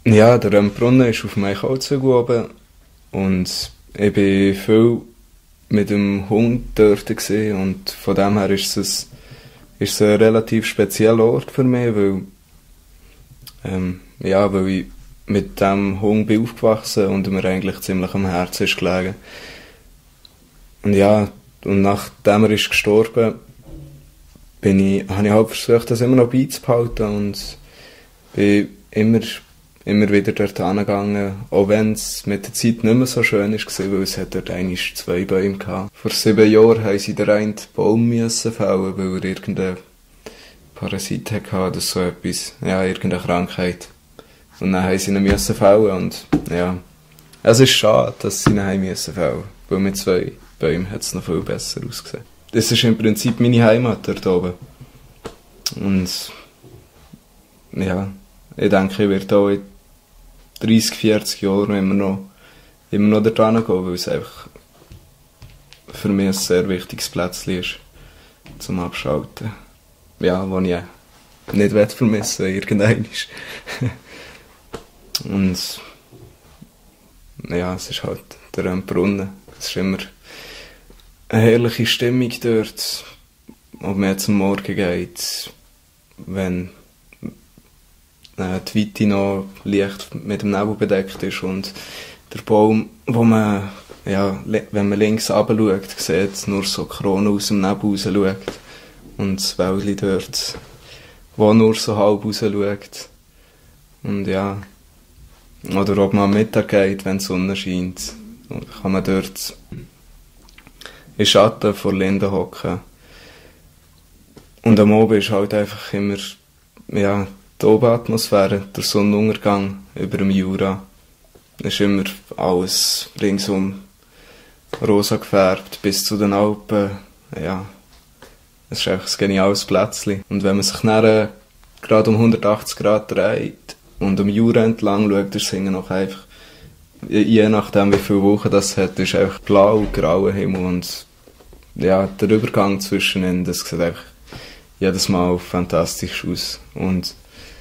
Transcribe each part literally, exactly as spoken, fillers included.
Ja, der Römbrunnen ist auf dem Eichholzhügel oben und ich bin viel mit dem Hund dort gewesen und von dem her ist es, ist es ein relativ spezieller Ort für mich, weil, ähm, ja, weil ich mit dem Hund bin aufgewachsen und mir eigentlich ziemlich am Herzen ist gelegen. Und ja, und nachdem er ist gestorben, bin ich, habe ich halt versucht, das immer noch beizubehalten und bin immer, immer wieder dort hingegangen, auch wenn es mit der Zeit nicht mehr so schön war, weil es hat dort einmal zwei Bäume gehabt. Vor sieben Jahren haben sie den einen Baum müssen fällen, weil er irgendeine Parasit hatte oder so etwas, ja, irgendeine Krankheit. Und dann haben sie ihn müssen fällen und ja, es ist schade, dass sie ihn haben müssen fällen, weil mit zwei Bäumen hat es noch viel besser ausgesehen. Das ist im Prinzip meine Heimat dort oben. Und ja, ich denke, ich werde auch in dreissig, vierzig Jahren immer noch, immer noch dort hingehen, weil es einfach für mich ein sehr wichtiges Plätzchen ist zum Abschalten. Ja, das ich nicht vermissen will, irgendwann. Und ja, es ist halt der Römbrunnen. Es ist immer eine herrliche Stimmung dort, ob man jetzt am Morgen geht, wenn äh, die Weite noch leicht mit dem Nebel bedeckt ist und der Baum, wo man, ja, wenn man links runter schaut, sieht nur so Kronen aus dem Nebel raus schaut und das Wäldchen dort, wo nur so halb raus schaut. Und ja, oder ob man am Mittag geht, wenn die Sonne scheint, kann man dort in Schatten vor Linden hocken. Und am Abend ist halt einfach immer, ja, die Obenatmosphäre, der Sonnenuntergang über dem Jura. Es ist immer alles ringsum rosa gefärbt, bis zu den Alpen. Ja, es ist einfach ein geniales Plätzchen. Und wenn man sich dann gerade um hundertachtzig Grad dreht und am Jura entlang schaut, ist es noch einfach, je nachdem wie viele Wochen das hat, ist einfach blau und grauer Himmel und ja, der Übergang zwischen ihnen, das sieht einfach jedes Mal fantastisch aus. Und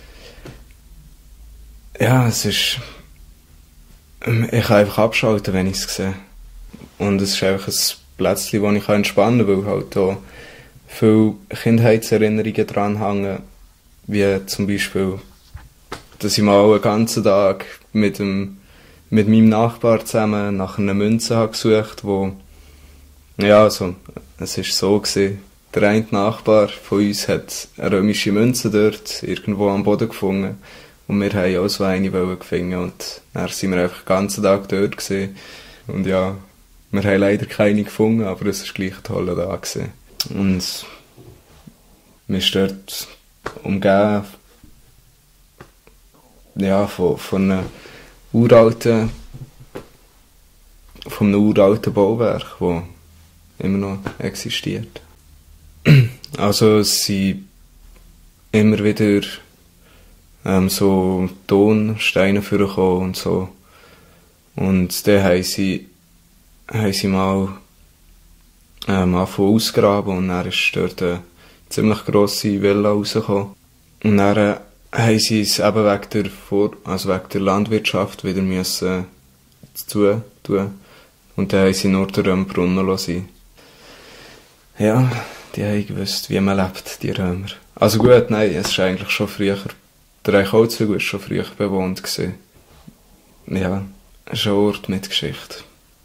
ja, es ist, ich kann einfach abschalten, wenn ich es sehe. Und es ist einfach ein Plätzchen, wo ich entspannen kann, weil halt auch viele Kindheitserinnerungen dranhängen, wie zum Beispiel, dass ich mal einen ganzen Tag mit dem mit meinem Nachbar zusammen nach einer Münze habe gesucht, wo, ja, also, es ist so gewesen, der eine Nachbar von uns hat eine römische Münze dort irgendwo am Boden gefunden und wir haben auch so eine gefunden und dann sind wir einfach den ganzen Tag dort gewesen. Und ja, wir haben leider keine gefunden, aber es war gleich ein toller Tag gewesen. Und wir sind dort umgeben, ja, von, von einem uralten, von einem uralten Bauwerk, das immer noch existiert. Also es sind immer wieder ähm, so Tonsteine vorgekommen und so. Und dann haben sie, haben sie mal ähm, angefangen ausgraben und dann ist dort eine ziemlich grosse Villa rausgekommen. Und dann äh, haben sie es eben wegen der, Vor- also wegen der Landwirtschaft wieder müssen zu tun. Und dann haben sie nur den Römbrunnen lassen. Ja, die haben gewusst, wie man lebt, die Römer. Also gut, nein, es ist eigentlich schon früher, der Eichholzhügel war schon früher bewohnt gewesen. Ja, es ist ein Ort mit Geschichte.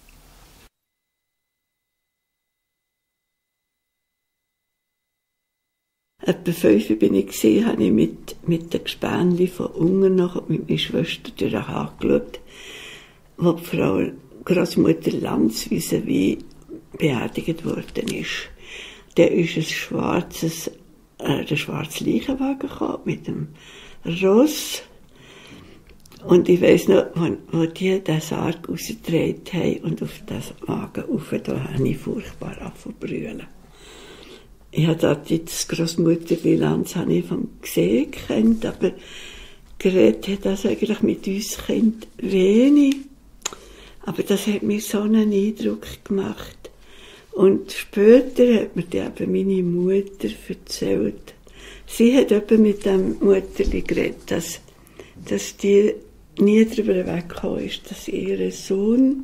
Etwa fünf bin ich gesehen, habe ich mit, mit den Gespänli von unten noch mit meiner Schwester durch den Haag geschaut, wo die Frau Großmutter Lanz vis-à-vis beerdigt worden ist. Da ist ein schwarzes, äh, der schwarze Leichenwagen gekommen mit dem Ross. Und ich weiss noch, wo, wo die den Sarg rausgedreht haben und auf das Wagen rauf, da habe ich furchtbar angefangen. Ich habe das Grossmutter Lanz habe ich vom Gesehen gekannt, aber geredet hat das eigentlich mit uns Kind wenig. Aber das hat mir so einen Eindruck gemacht. Und später hat mir die eben meine Mutter erzählt. Sie hat eben mit dem Mutterli geredet, dass, dass die nie darüber weggekommen ist, dass ihr Sohn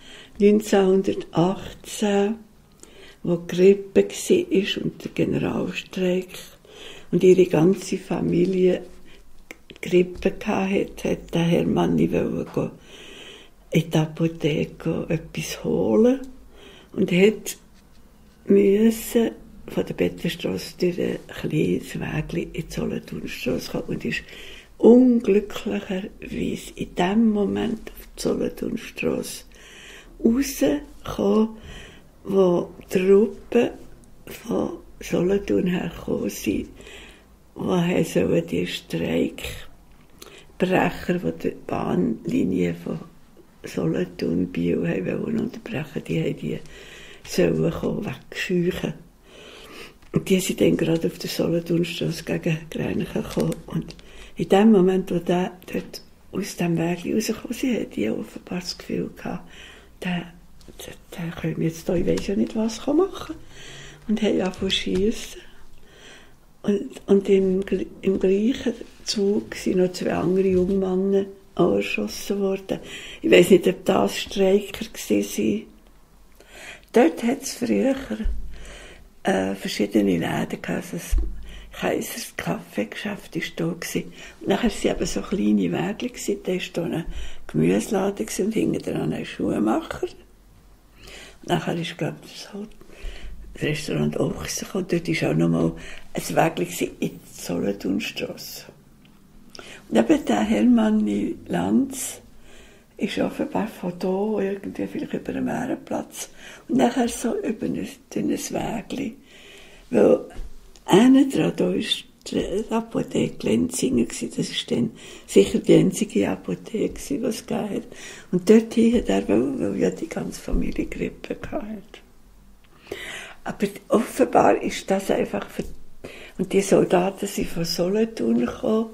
neunzehnhundertachtzehn, wo Grippe war und der Generalstreik und ihre ganze Familie Grippe hatte, hat der Hermann nicht wollen in die Apotheke etwas holen und hat müssen von der Bettenstrasse durch ein kleines Wägli in die Solothurnstrasse kommen und ist unglücklicherweise in dem Moment auf die Solothurnstrasse rausgekommen, wo die Truppen von Solothurn hergekommen sind, die sollen die Streikbrecher, die die Bahnlinie von Solothurn Biel wollten unterbrechen, die haben die sollen kommen, wegscheuchen. Und die sind dann gerade auf der Solothurnstrasse gegen Gränichen gekommen. Und in dem Moment, wo der dort aus dem Weg rausgekommen sind, haben die offenbar das Gefühl gehabt, der, der, der können wir jetzt hier, ich weiss ja nicht, was machen. Und haben angefangen zu schiessen. Und, und im, im gleichen Zug sind noch zwei andere junge Männer angeschossen worden. Ich weiss nicht, ob das Streiker waren. Dort hat es früher äh, verschiedene Läden gehabt. Das Kaisers Kaffeegeschäft war da. Und nachher waren eben so kleine Wägel. Da war da ein Gemüseladen und hinten dran ein Schuhmacher. Und nachher ist, glaube ich, das Restaurant Ochsen gekommen. Dort war auch noch mal ein Wägel in der Solothurnstrasse. Und eben der Hermann Lanz ist offenbar von da, irgendwie vielleicht über den Mehrenplatz. Und nachher so über ein dünnes Wägli. Weil einer dran, da war die Apotheke Lenzingen. Das war dann sicher die einzige Apotheke, die es gegeben hat. Und dort hat er, weil, weil ja die ganze Familie Grippe hatte. Aber offenbar ist das einfach für... Und die Soldaten sind von Solothurn gekommen.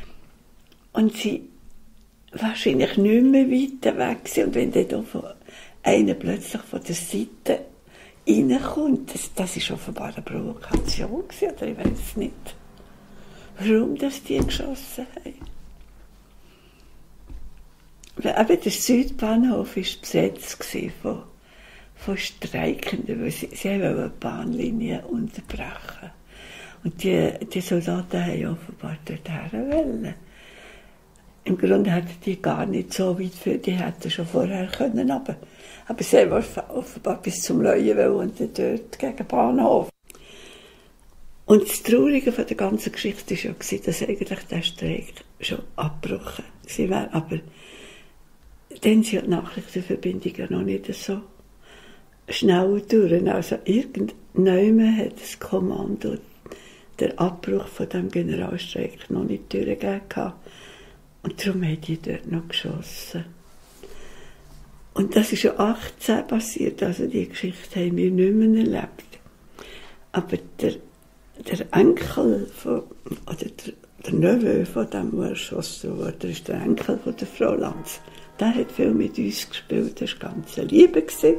Und sie wahrscheinlich nicht mehr weiter weg sind. Und wenn dann da von einer plötzlich von der Seite reinkommt, das, das ist offenbar eine Provokation gewesen, oder ich weiß es nicht. Warum das die geschossen haben. Aber der Südbahnhof war besetzt von, von Streikenden, weil sie, sie wollten die Bahnlinie unterbrechen. Und die, die Soldaten haben offenbar dorthin wollen. Im Grunde hätten die gar nicht so weit für, die hätten schon vorher können, aber, aber sie waren offenbar bis zum Leuenwell und dort gegen den Bahnhof. Und das Traurige von der ganzen Geschichte war ja, dass eigentlich der Streik schon abgebrochen war. Aber dann sind die Nachrichtenverbindungen noch nicht so schnell durch. Also irgendjemand hat das Kommando, der Abbruch von dem Generalstreik noch nicht durchgegeben. Und darum haben die dort noch geschossen. Und das ist ja achtzehn passiert, also die Geschichte haben wir nicht mehr erlebt. Aber der, der Enkel von, oder der, der Neveu von dem, der erschossen wurde, ist der Enkel von der Frau Lanz. Der hat viel mit uns gespielt, das war ganz Liebe gewesen.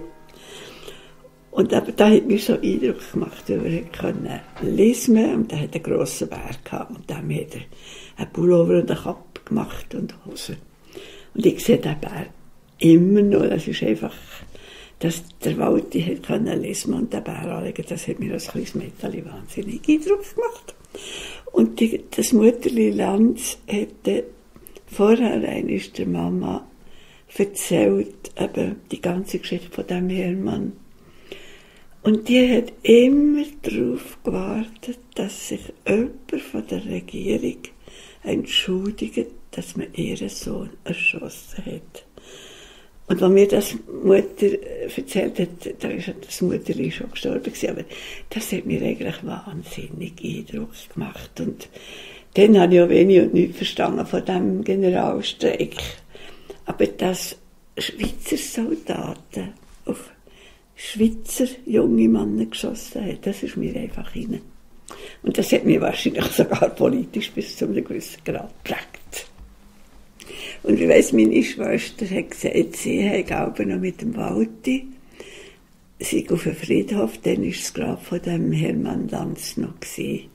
Und aber da hat mir so Eindruck gemacht, weil er konnte lesen und er hatte einen grossen Bär gehabt. Und dann hat er einen Pullover und eine Kappe gemacht und Hosen. Und ich sehe den Bär immer noch. Das ist einfach, dass der Walti hat können lesen und den Bär anlegen, das hat mir als kleines Mädchen wahnsinnig Eindruck gemacht. Und die, das Mutterli Lanz hatte vorher einmal der Mama erzählt, eben die ganze Geschichte von dem Hermann. Und die hat immer darauf gewartet, dass sich jemand von der Regierung entschuldigt, dass man ihren Sohn erschossen hat. Und als mir das Mutter erzählt hat, da ist das Mutterli schon gestorben gewesen, aber das hat mir eigentlich wahnsinnig Eindruck gemacht. Und dann habe ich auch wenig und nichts verstanden von diesem Generalstreik. Aber dass Schweizer Soldaten auf Schweizer junge Männer geschossen haben, das ist mir einfach rein. Und das hat mich wahrscheinlich sogar politisch bis zu einem gewissen Grad geprägt. Und ich weiss, meine Schwester hat gesagt, sie hat noch mit dem Walti, sie auf den Friedhof, dann war das Grab von dem Hermann Lanz noch gewesen.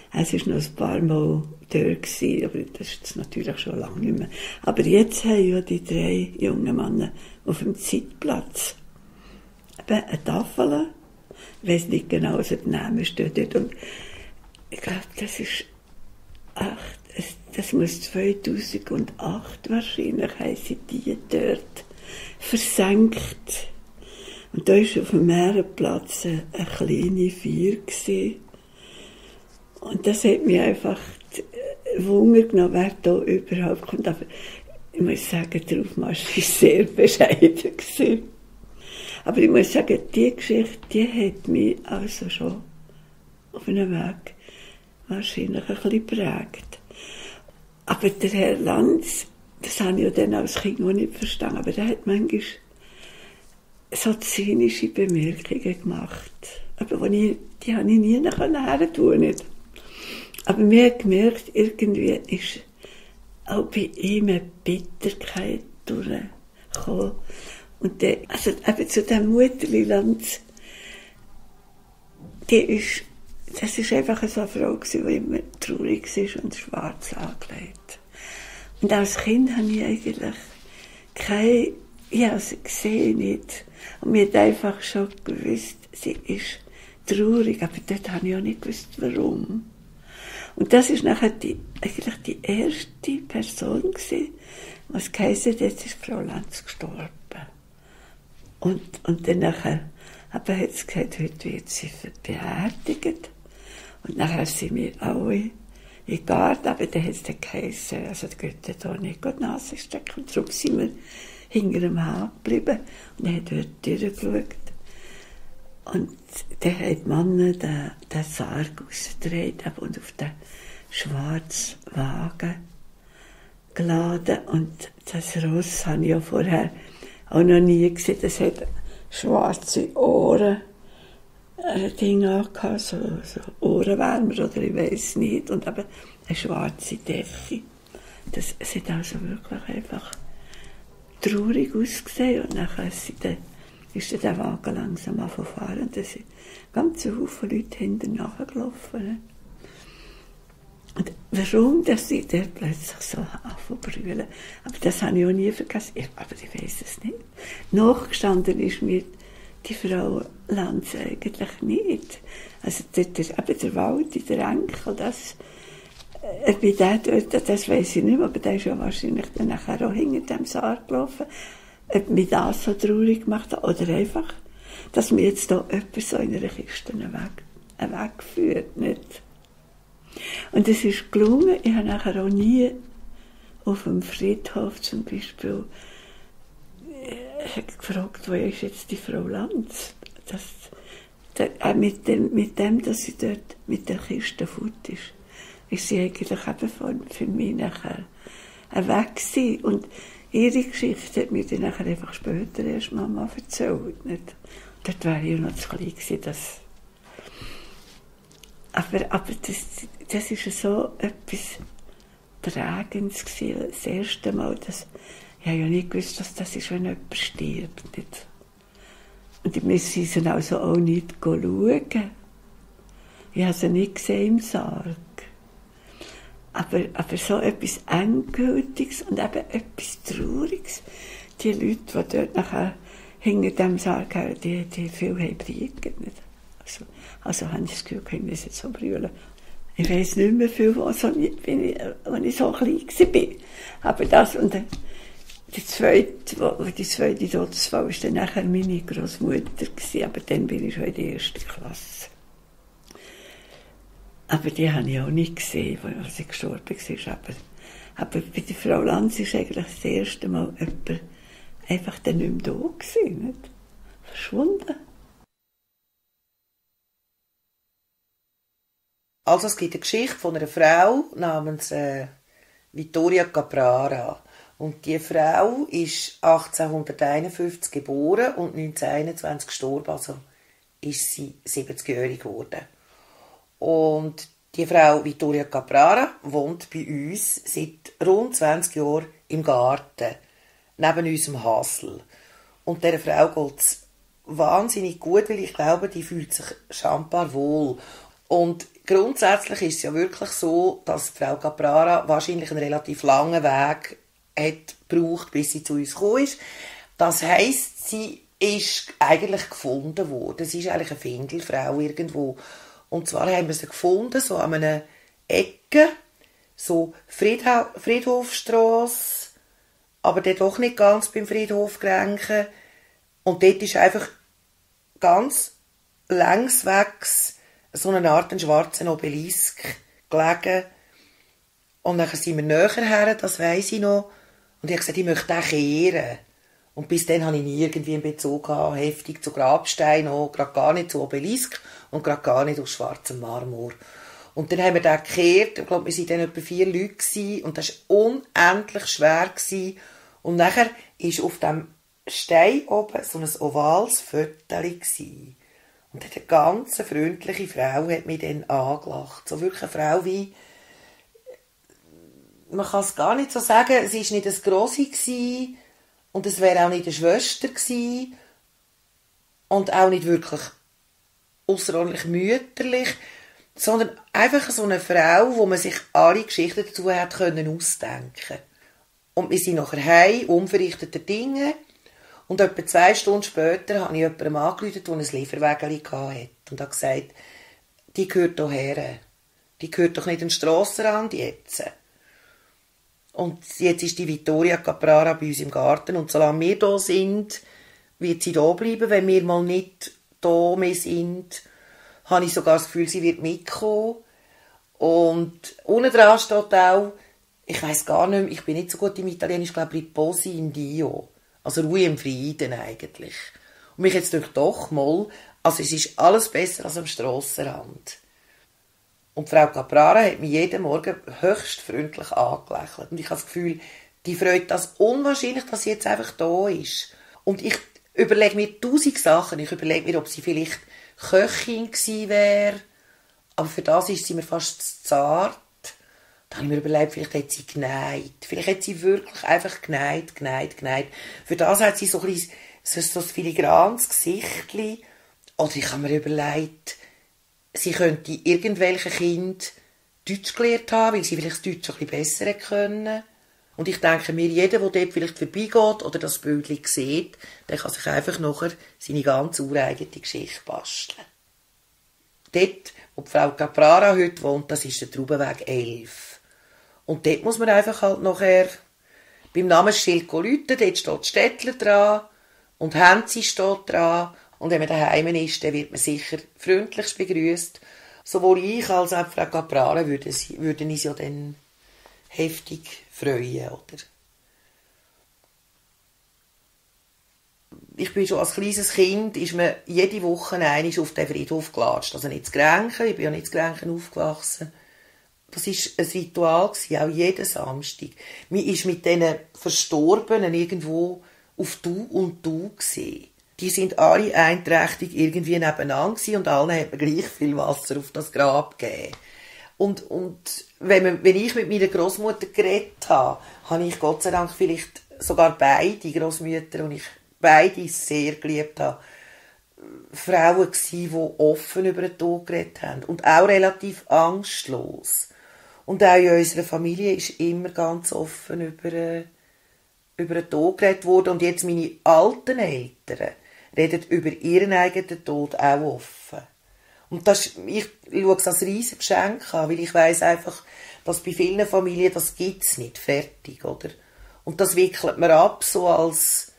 Es war noch ein paar Mal dort gewesen, aber das ist jetzt natürlich schon lange nicht mehr. Aber jetzt haben ja die drei jungen Männer auf dem Zeitplatz eben eine Tafel. Ich weiss nicht genau, was der Name steht dort. Und ich glaube, das ist echt, das muss zweitausendacht wahrscheinlich, haben sie die dort versenkt. Und da war auf dem Meerenplatz eine, eine kleine Feier gewesen. Und das hat mich einfach Wunder genommen, wer da überhaupt kommt. Aber ich muss sagen, der Aufmarsch war sehr bescheiden gewesen. Aber ich muss sagen, die Geschichte, die hat mich also schon auf einem Weg wahrscheinlich ein bisschen geprägt. Aber der Herr Lanz, das habe ich ja dann als Kind noch nicht verstanden, aber der hat manchmal so zynische Bemerkungen gemacht. Aber ich, die habe ich nie nachher tun nicht. Aber mir hat gemerkt, irgendwie ist auch bei ihm eine Bitterkeit durchgekommen. Und der, also eben zu dem Mutterli Lanz, die ist, das ist einfach so eine Frau gewesen, die immer traurig war und schwarz angelegt. Und als Kind habe ich eigentlich keine, ich habe sie gesehen nicht. Und mir hat einfach schon gewusst, sie ist traurig, aber dort habe ich auch nicht gewusst, warum. Und das ist nachher die, eigentlich die erste Person gewesen, was geheißen hat, jetzt ist Frau Lanz gestorben. Und, und dann nachher, aber hat sie gesagt, heute wird sie beerdigt. Und nachher sind wir alle in den Garten, aber dann hat es dann geheißen, also die Götter da nicht die Nase stecken. Und darum sind wir hinter dem Hahn geblieben und haben dort durchgeschaut. Und dann haben die Männer den, den Sarg ausgedreht und auf den schwarzen Wagen geladen. Und das Ross habe ich ja vorher auch noch nie gesehen. Das hat schwarze Ohren, ein Ding angehabt, so, so Ohrenwärmer oder ich weiß nicht. Und eben eine schwarze Decke. Das, es hat also wirklich einfach traurig ausgesehen. Und nachher ist dann, ist dann der Wagen langsam angefahren. Und da sind ganz viele Leute hinten nachgelaufen. Und warum, dass sie dort plötzlich so anfangen zu brüllen, aber das habe ich auch nie vergessen. Ich, aber ich weiss es nicht. Nachgestanden ist mir die Frau Lanz eigentlich nicht. Also der, der, eben der Waldi, der Enkel, das, äh, bei der dort, das weiss ich nicht mehr, aber der ist ja wahrscheinlich dann nachher auch hinter dem Sarg gelaufen. Ob mich das so traurig gemacht hat, oder einfach, dass mir jetzt da jemand so in einer Kiste einen Weg, einen Weg führt, nicht? Und es ist gelungen, ich habe nachher auch nie auf dem Friedhof zum Beispiel äh, gefragt, wo ist jetzt die Frau Lanz? Das, der, äh, mit, dem, mit dem, dass sie dort mit der Kiste fort ist, ist sie eigentlich eben von, für mich nachher weg gewesen. Und ihre Geschichte hat mir dann nachher einfach später erst Mama erzählt. Nicht? Dort wäre ich noch zu klein gewesen, dass Aber, aber das, das ist so etwas Prägendes gewesen. Das erste Mal, dass, ich habe ja nicht gewusst, dass das ist, wenn jemand stirbt. Nicht? Und wir sind sie also auch nicht schauen. Ich habe sie nicht gesehen im Sarg. Aber, aber so etwas Endgültiges und eben etwas Trauriges. Die Leute, die dort nachher hinter dem Sarg haben, die, die viel haben berichtet. Nicht? Also, also habe ich das Gefühl, ich muss jetzt so brüllen. Ich weiss nicht mehr viel, als ich, als ich so klein war. Aber das und dann, die zweite, die zweite Todesfall war dann nachher meine Großmutter gewesen, aber dann bin ich schon in der ersten Klasse. Aber die habe ich auch nicht gesehen, als sie gestorben war. Aber, aber bei der Frau Lanz war eigentlich das erste Mal jemand einfach dann nicht mehr da gewesen, nicht? Verschwunden. Also es gibt eine Geschichte von einer Frau namens äh, Vittoria Caprara. Und die Frau ist achtzehnhunderteinundfünfzig geboren und neunzehnhunderteinundzwanzig gestorben, also ist sie siebzigjährig geworden. Und die Frau Vittoria Caprara wohnt bei uns seit rund zwanzig Jahren im Garten, neben unserem Hasel. Und dieser Frau geht es wahnsinnig gut, weil ich glaube, die fühlt sich schambar wohl. Und grundsätzlich ist es ja wirklich so, dass Frau Caprara wahrscheinlich einen relativ langen Weg hat gebraucht, bis sie zu uns gekommen ist. Das heisst, sie ist eigentlich gefunden worden. Sie ist eigentlich eine Findelfrau irgendwo. Und zwar haben wir sie gefunden, so an einer Ecke, so Friedha- Friedhofstrasse, aber dort doch nicht ganz beim Friedhof geranken. Und dort ist einfach ganz längswegs so eine Art ein schwarzer Obelisk gelegen. Und dann sind wir näher her, das weiss ich noch. Und ich habe gesagt, ich möchte den kehren. Und bis dann hatte ich nie irgendwie einen Bezug gehabt, heftig zu Grabstein, auch gerade gar nicht zu Obelisk und gerade gar nicht aus schwarzem Marmor. Und dann haben wir den gekehrt, ich glaube, wir waren dann etwa vier Leute gewesen, und das war unendlich schwer gewesen. Und nachher war auf dem Stein oben so ein ovales Fötterchen gewesen. Und eine ganz freundliche Frau hat mich dann angelacht. So wirklich eine Frau wie, man kann es gar nicht so sagen, es war nicht ein Grossi gewesen, und es wäre auch nicht eine Schwester gewesen, und auch nicht wirklich ausserordentlich mütterlich, sondern einfach so eine Frau, wo man sich alle Geschichten dazu hat können ausdenken. Und wir sind nachher heim, unverrichteter Dinge, und etwa zwei Stunden später habe ich jemandem angerufen, der ein Lieferwägeli hatte, und habe gesagt, die gehört hierher. Die gehört doch nicht an den Strassenrand jetzt. Und jetzt ist die Vittoria Caprara bei uns im Garten, und solange wir da sind, wird sie da bleiben. Wenn wir mal nicht da mehr sind, habe ich sogar das Gefühl, sie wird mitkommen. Und unten dran steht auch, ich weiss gar nicht mehr, ich bin nicht so gut im Italienisch, ich glaube Riposi in Dio. Also Ruhe im Frieden eigentlich. Und mich jetzt doch mal, also es ist alles besser als am Strassenrand. Und Frau Caprara hat mich jeden Morgen höchst freundlich angelächelt. Und ich habe das Gefühl, die freut das unwahrscheinlich, dass sie jetzt einfach da ist. Und ich überlege mir tausend Sachen. Ich überlege mir, ob sie vielleicht Köchin gewesen wäre. Aber für das ist sie mir fast zu zart. Da habe ich mir überlegt, vielleicht hat sie geneigt. Vielleicht hat sie wirklich einfach geneigt, geneigt, geneigt. Für das hat sie so ein, bisschen, so, so ein filigranes Gesichtchen. Oder ich habe mir überlegt, sie könnte irgendwelche Kinder Deutsch gelernt haben, weil sie vielleicht das Deutsch ein bisschen besser können. Und ich denke mir, jeder, der dort vielleicht vorbeigeht oder das Bildchen sieht, der kann sich einfach nachher seine ganz ureigene Geschichte basteln. Dort, wo die Frau Caprara heute wohnt, das ist der Traubenweg elf. Und dort muss man einfach halt nachher beim Namensschild rufen, dort steht Städtler dran und Hänzi steht dran. Und wenn man daheim ist, dann wird man sicher freundlichst begrüßt. Sowohl ich als auch Frau Caprara würden, würden uns ja dann heftig freuen, oder? Ich bin schon als kleines Kind, ist man jede Woche einmal auf den Friedhof gelatscht. Also nicht zu Grenchen, ich bin ja nicht zu Grenchen aufgewachsen. Das war ein Ritual, auch jeden Samstag. Man ist mit diesen Verstorbenen irgendwo auf Du und Du gesehen. Die sind alle einträchtig irgendwie nebeneinander gewesen, und allen hat man gleich viel Wasser auf das Grab gegeben. Und, und wenn, man, wenn ich mit meiner Großmutter geredet habe, habe ich Gott sei Dank vielleicht sogar beide Großmütter, und ich beide sehr geliebt habe, Frauen gsi, die offen über den Tod geredet haben. Und auch relativ angstlos. Und auch in unserer Familie ist immer ganz offen über, äh, über den Tod geredet worden. Und jetzt meine alten Eltern reden über ihren eigenen Tod auch offen. Und das, ich schaue es als riesiges Geschenk an, weil ich weiss einfach, dass bei vielen Familien das gibt's nicht, fertig, oder? Und das wickelt man ab, so als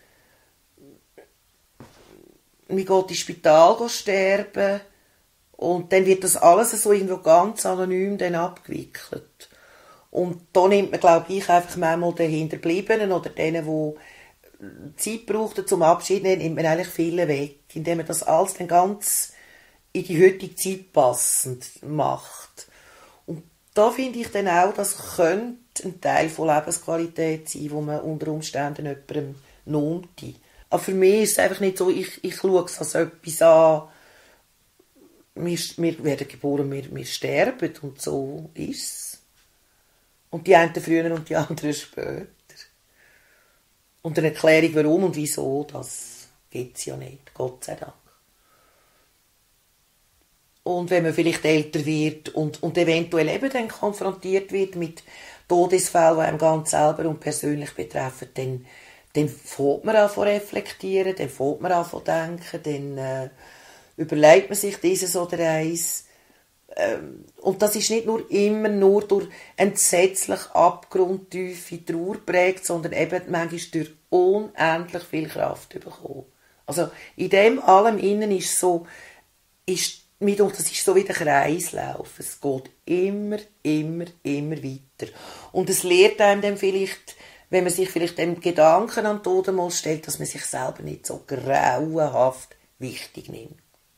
man geht ins Spital sterben, und dann wird das alles so irgendwo ganz anonym dann abgewickelt. Und da nimmt man, glaube ich, einfach manchmal den Hinterbliebenen oder denen, die Zeit brauchten zum Abschied nehmen, nimmt man eigentlich viele weg, indem man das alles dann ganz in die heutige Zeit passend macht. Und da finde ich dann auch, das könnte ein Teil von Lebensqualität sein, wo man unter Umständen jemandem nimmt. Aber für mich ist es einfach nicht so, ich, ich schaue es als etwas an, wir, wir werden geboren, wir, wir sterben, und so ist es. Und die einen früher und die anderen später. Und eine Erklärung, warum und wieso, das gibt es ja nicht, Gott sei Dank. Und wenn man vielleicht älter wird und, und eventuell eben dann konfrontiert wird mit Todesfällen, die einem ganz selber und persönlich betreffen, dann, dann fängt man an zu reflektieren, dann fängt man an zu denken, dann äh, überlegt man sich dieses oder eins. Ähm, und das ist nicht nur immer nur durch entsetzlich abgrundtiefe Trauer prägt, sondern eben manchmal durch unendlich viel Kraft bekommen. Also in dem allem innen ist so, ist das ist so wie der Kreislauf. Es geht immer, immer, immer weiter. Und es lehrt einem dann vielleicht, wenn man sich vielleicht dem Gedanken an den Tod stellt, dass man sich selber nicht so grauenhaft wichtig nimmt.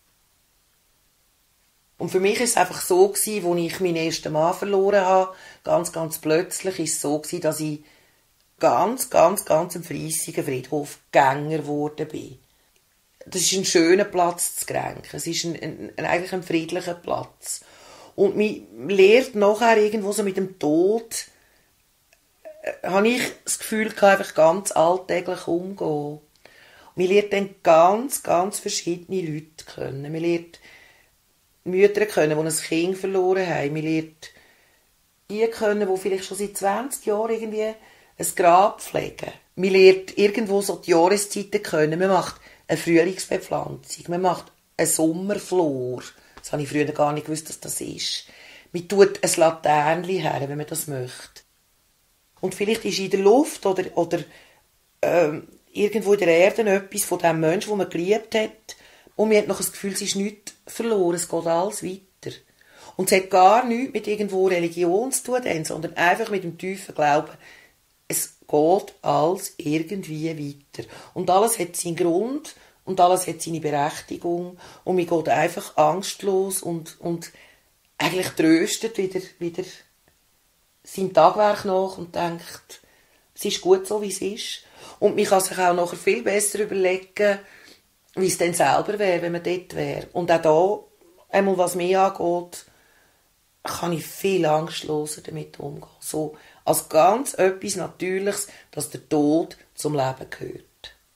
Und für mich war es einfach so gewesen, als ich meinen ersten Mann verloren habe, ganz, ganz plötzlich, ist es so gewesen, dass ich ganz, ganz, ganz ein fleissiger Friedhofgänger geworden bin. Das ist ein schöner Platz zu Grenken. Es ist ein, ein, ein, eigentlich ein friedlicher Platz. Und man lernt nachher irgendwo so mit dem Tod, äh, habe ich das Gefühl, gehabt, einfach ganz alltäglich umgehen. Man lernt dann ganz, ganz verschiedene Leute kennen. Man lernt Mütter kennen, die ein Kind verloren haben. Man lernt die kennen, die vielleicht schon seit zwanzig Jahren irgendwie ein Grab pflegen. Man lernt irgendwo so die Jahreszeiten kennen. Man macht eine Frühlingsbepflanzung, man macht eine Sommerflor. Das habe ich früher gar nicht gewusst, dass das ist. Man tut ein Laternchen her, wenn man das möchte. Und vielleicht ist in der Luft oder, oder ähm, irgendwo in der Erde etwas von dem Menschen, den man geliebt hat, und man hat noch das Gefühl, es ist nichts verloren, es geht alles weiter. Und es hat gar nichts mit irgendwo Religion zu tun, sondern einfach mit dem tiefen Glauben, es geht alles irgendwie weiter. Und alles hat seinen Grund und alles hat seine Berechtigung. Und man geht einfach angstlos und, und eigentlich tröstet wieder, wieder seinem Tagwerk nach und denkt, es ist gut so, wie es ist. Und man kann sich auch nachher viel besser überlegen, wie es denn selber wäre, wenn man dort wäre. Und auch da, einmal was mich angeht, kann ich viel angstloser damit umgehen. So als ganz etwas Natürliches, dass der Tod zum Leben gehört.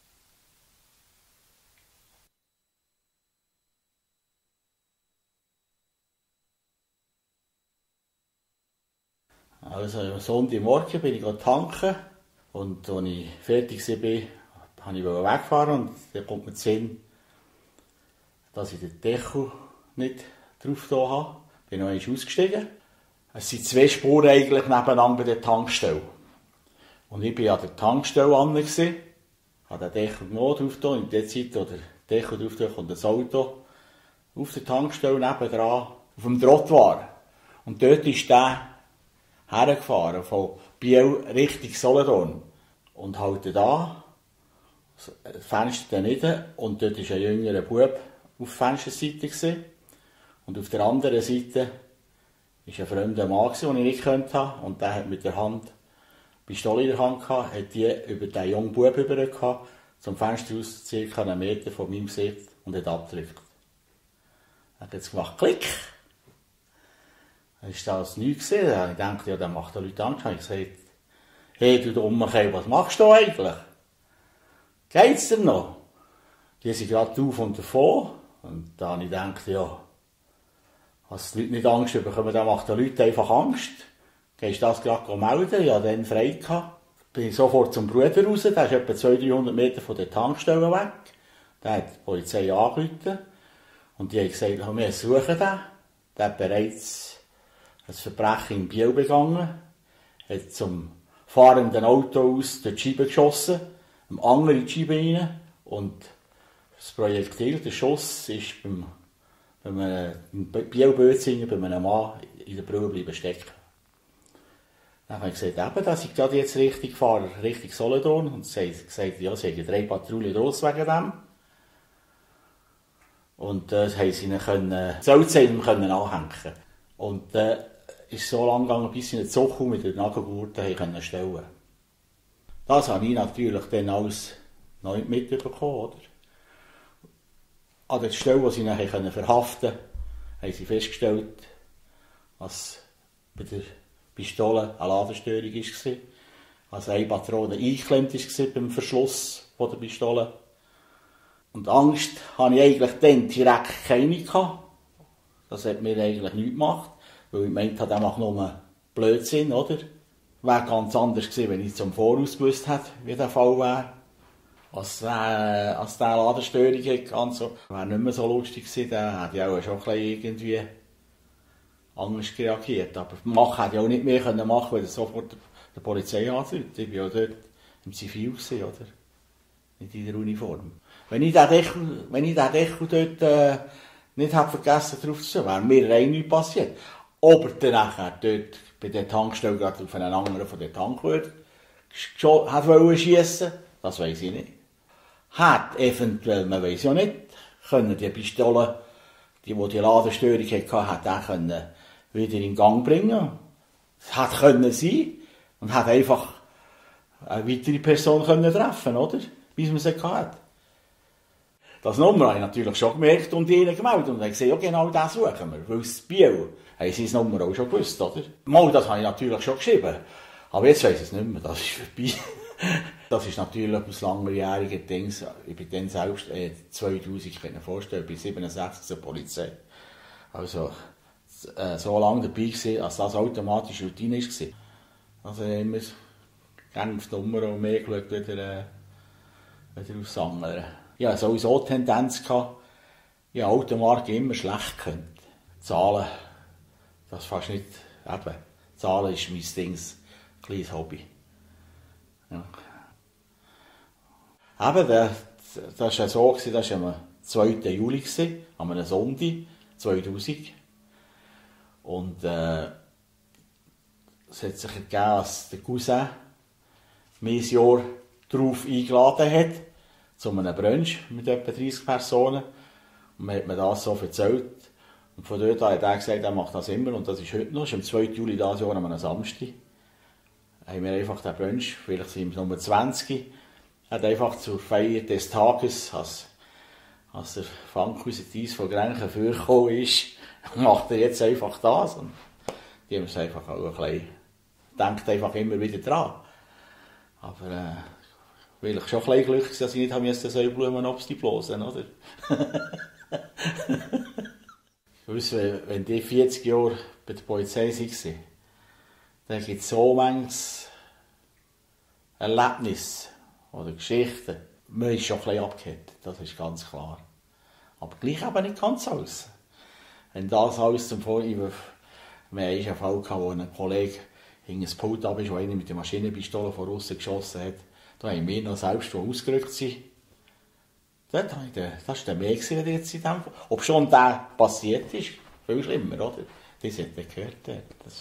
Also am Sonntagmorgen bin ich tanken und als ich fertig war, wollte ich wegfahren und dann kommt mir zu Sinn, dass ich den Deckel nicht drauf da habe. Ich bin noch einmal ausgestiegen. Es sind zwei Spuren eigentlich nebeneinander bei der Tankstelle. Und ich war an der Tankstelle an, habe den Deckel genommen drauf da, und in der Zeit, wo der Deckel drauf da, kommt das Auto auf der Tankstelle nebendran auf dem Trottoir. Und dort ist der hergefahren, von Biel Richtung Solothurn. Und halt da, das Fenster daneben, und dort war ein jüngerer Bub auf der Fensterseite. Und auf der anderen Seite war ein fremder Mann, den ich nicht kannte. Und der hat mit der Hand die Pistole in der Hand gehabt, hat die über den jungen Bub rüber gehabt, zum Fenster aus, circa einen Meter von meinem Gesicht, und hat abgedrückt. Er hat jetzt gemacht, Klick. Dann ist das nichts gesehen. Dann habe ich gedacht, ja, der macht den Leuten Angst. Dann habe ich gesagt, hey, du dummer Kerl, was machst du eigentlich? Geht's dir noch? Die sind gerade auf und davon. Und dann habe ich gedacht, ja, als die Leute nicht Angst bekommen, dann macht den Leuten einfach Angst. Gehst du das gerade melden? Ich hatte dann frei gehabt. Bin ich sofort zum Bruder raus, der ist etwa zweihundert, dreihundert Meter von der Tankstelle weg. Der hat die Polizei angerufen. Und die haben gesagt, wir suchen den. Der hat bereits ein Verbrechen in Biel begangen. Hat zum fahrenden Auto aus durch die Scheibe geschossen, am Angel in die Scheibe rein. Und das Projektil, der Schuss, ist beim, bei einem Biel-Bözingen bei einem Mann in der Brille bleiben stecken. Dann habe ich gesagt, eben, dass ich gerade jetzt richtig fahre, Richtung Solothurn. Und sie haben gesagt, ja, sie haben drei Patrouillen draus wegen dem. Und äh, haben sie ihnen können, Zollzeichen können anhängen. Und äh, ist so lange gegangen, bis sie einen Zuckel mit der Nagelgurte können stellen. Das habe ich natürlich dann alles noch nicht mitbekommen, oder? An der Stelle, wo sie ihn können verhaften konnten, haben sie festgestellt, dass bei der Pistole eine Ladenstörung war. Also eine Patrone eingeklemmt war beim Verschluss der Pistole. Und Angst hatte ich eigentlich dann direkt keine gehabt. Das hat mir eigentlich nichts gemacht, weil ich meinte, der macht nur Blödsinn, oder? Wäre ganz anders gewesen, wenn ich zum Voraus gewusst hätte, wie der Fall wäre. Als der, als der Ladenstörung hatte, so. Wäre nicht mehr so lustig gewesen, dann hätte ich auch schon ein bisschen irgendwie anders reagiert. Aber machen hätte ich auch nicht mehr können machen, weil ich sofort der Polizei anruft. Ich war ja dort im Zivil gewesen, oder? Nicht in der Uniform. Wenn ich den Deckel, wenn ich den Deckel dort äh, nicht hätte vergessen drauf zu tun, wäre mir rein nichts passiert. Ob er dann nachher dort bei der Tankstelle gerade auf einen anderen von der Tankwart hat wollen schiessen, das weiss ich nicht. Hat eventuell, man weiss ja nicht, können die Pistole, die, die die Ladenstörung hatte, hat er können wieder in Gang bringen. Es hat können sein und hat einfach eine weitere Person können treffen, oder? Wie man es hatte. Das Nummer habe ich natürlich schon gemerkt und ihnen gemeldet und habe gesagt, ja genau das suchen wir, weil es Biel haben sie das Nummer auch schon gewusst, oder? Mal, das habe ich natürlich schon geschrieben, aber jetzt weiss ich es nicht mehr, das ist vorbei. Das ist natürlich aus langjährigen Dings, ich bin dann selbst äh, zweitausend, ich kann mir vorstellen, ich bin siebenundsechzig zur Polizei. Also äh, so lange dabei gewesen, als das automatisch Routine war. Also immer gerne auf die Nummer und mehr geschaut, wieder, äh, wieder aufs andere. Ich hatte sowieso die Tendenz, ich habe Automarken immer schlecht gekannt. Zahlen, das fast nicht, eben, Zahlen ist mein Ding, ein kleines Hobby. Ja. Eben, der, das war ja so, das war am zweiten Juli, an einem Sonntag zweitausend. Und äh, es hat sich ergeben, dass der Cousin mich ein Jahr darauf eingeladen hat, zu einem Brunch mit etwa dreissig Personen. Und man hat mir das so erzählt. Und von dort an hat er gesagt, er macht das immer. Und das ist heute noch, das ist am zweiten Juli dieses Jahr, an einem Samstag. Haben wir einfach den Brunch, vielleicht sind wir Nummer zwanzig, hat einfach zur Feier des Tages, als, als der Fankusitis von Grenchen vorgekommen ist, macht er jetzt einfach das. Und die haben es einfach auch ein bisschen, denkt einfach immer wieder dran. Aber, äh, weil ich schon ein bisschen glücklich war, dass ich nicht musste, so Blumen abzublasen, oder? Ich wusste, wenn die vierzig Jahre bei der Polizei waren, dann gibt es so manches Erlebnis oder Geschichten. Man ist schon ein bisschen abgehört, das ist ganz klar. Aber gleich eben nicht ganz alles. Wenn das alles zum Vorhinein... Wir hatten einen Fall, wo ein Kollege hinter das Pult ab ist, wo einer mit der Maschinenpistole von außen geschossen hat. Da haben wir noch selbst, die ausgerückt sind. Das war der mehr gewesen, jetzt in dem Fall. Ob schon der passiert ist, viel schlimmer, oder? Das hat er gehört. Das,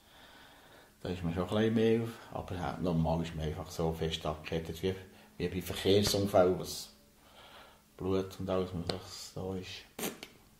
da ist man schon ein bisschen mehr auf. Aber ja, normal ist man einfach so fest abgehärtet, wie, wie bei Verkehrsunfällen, was Blut und alles was da ist.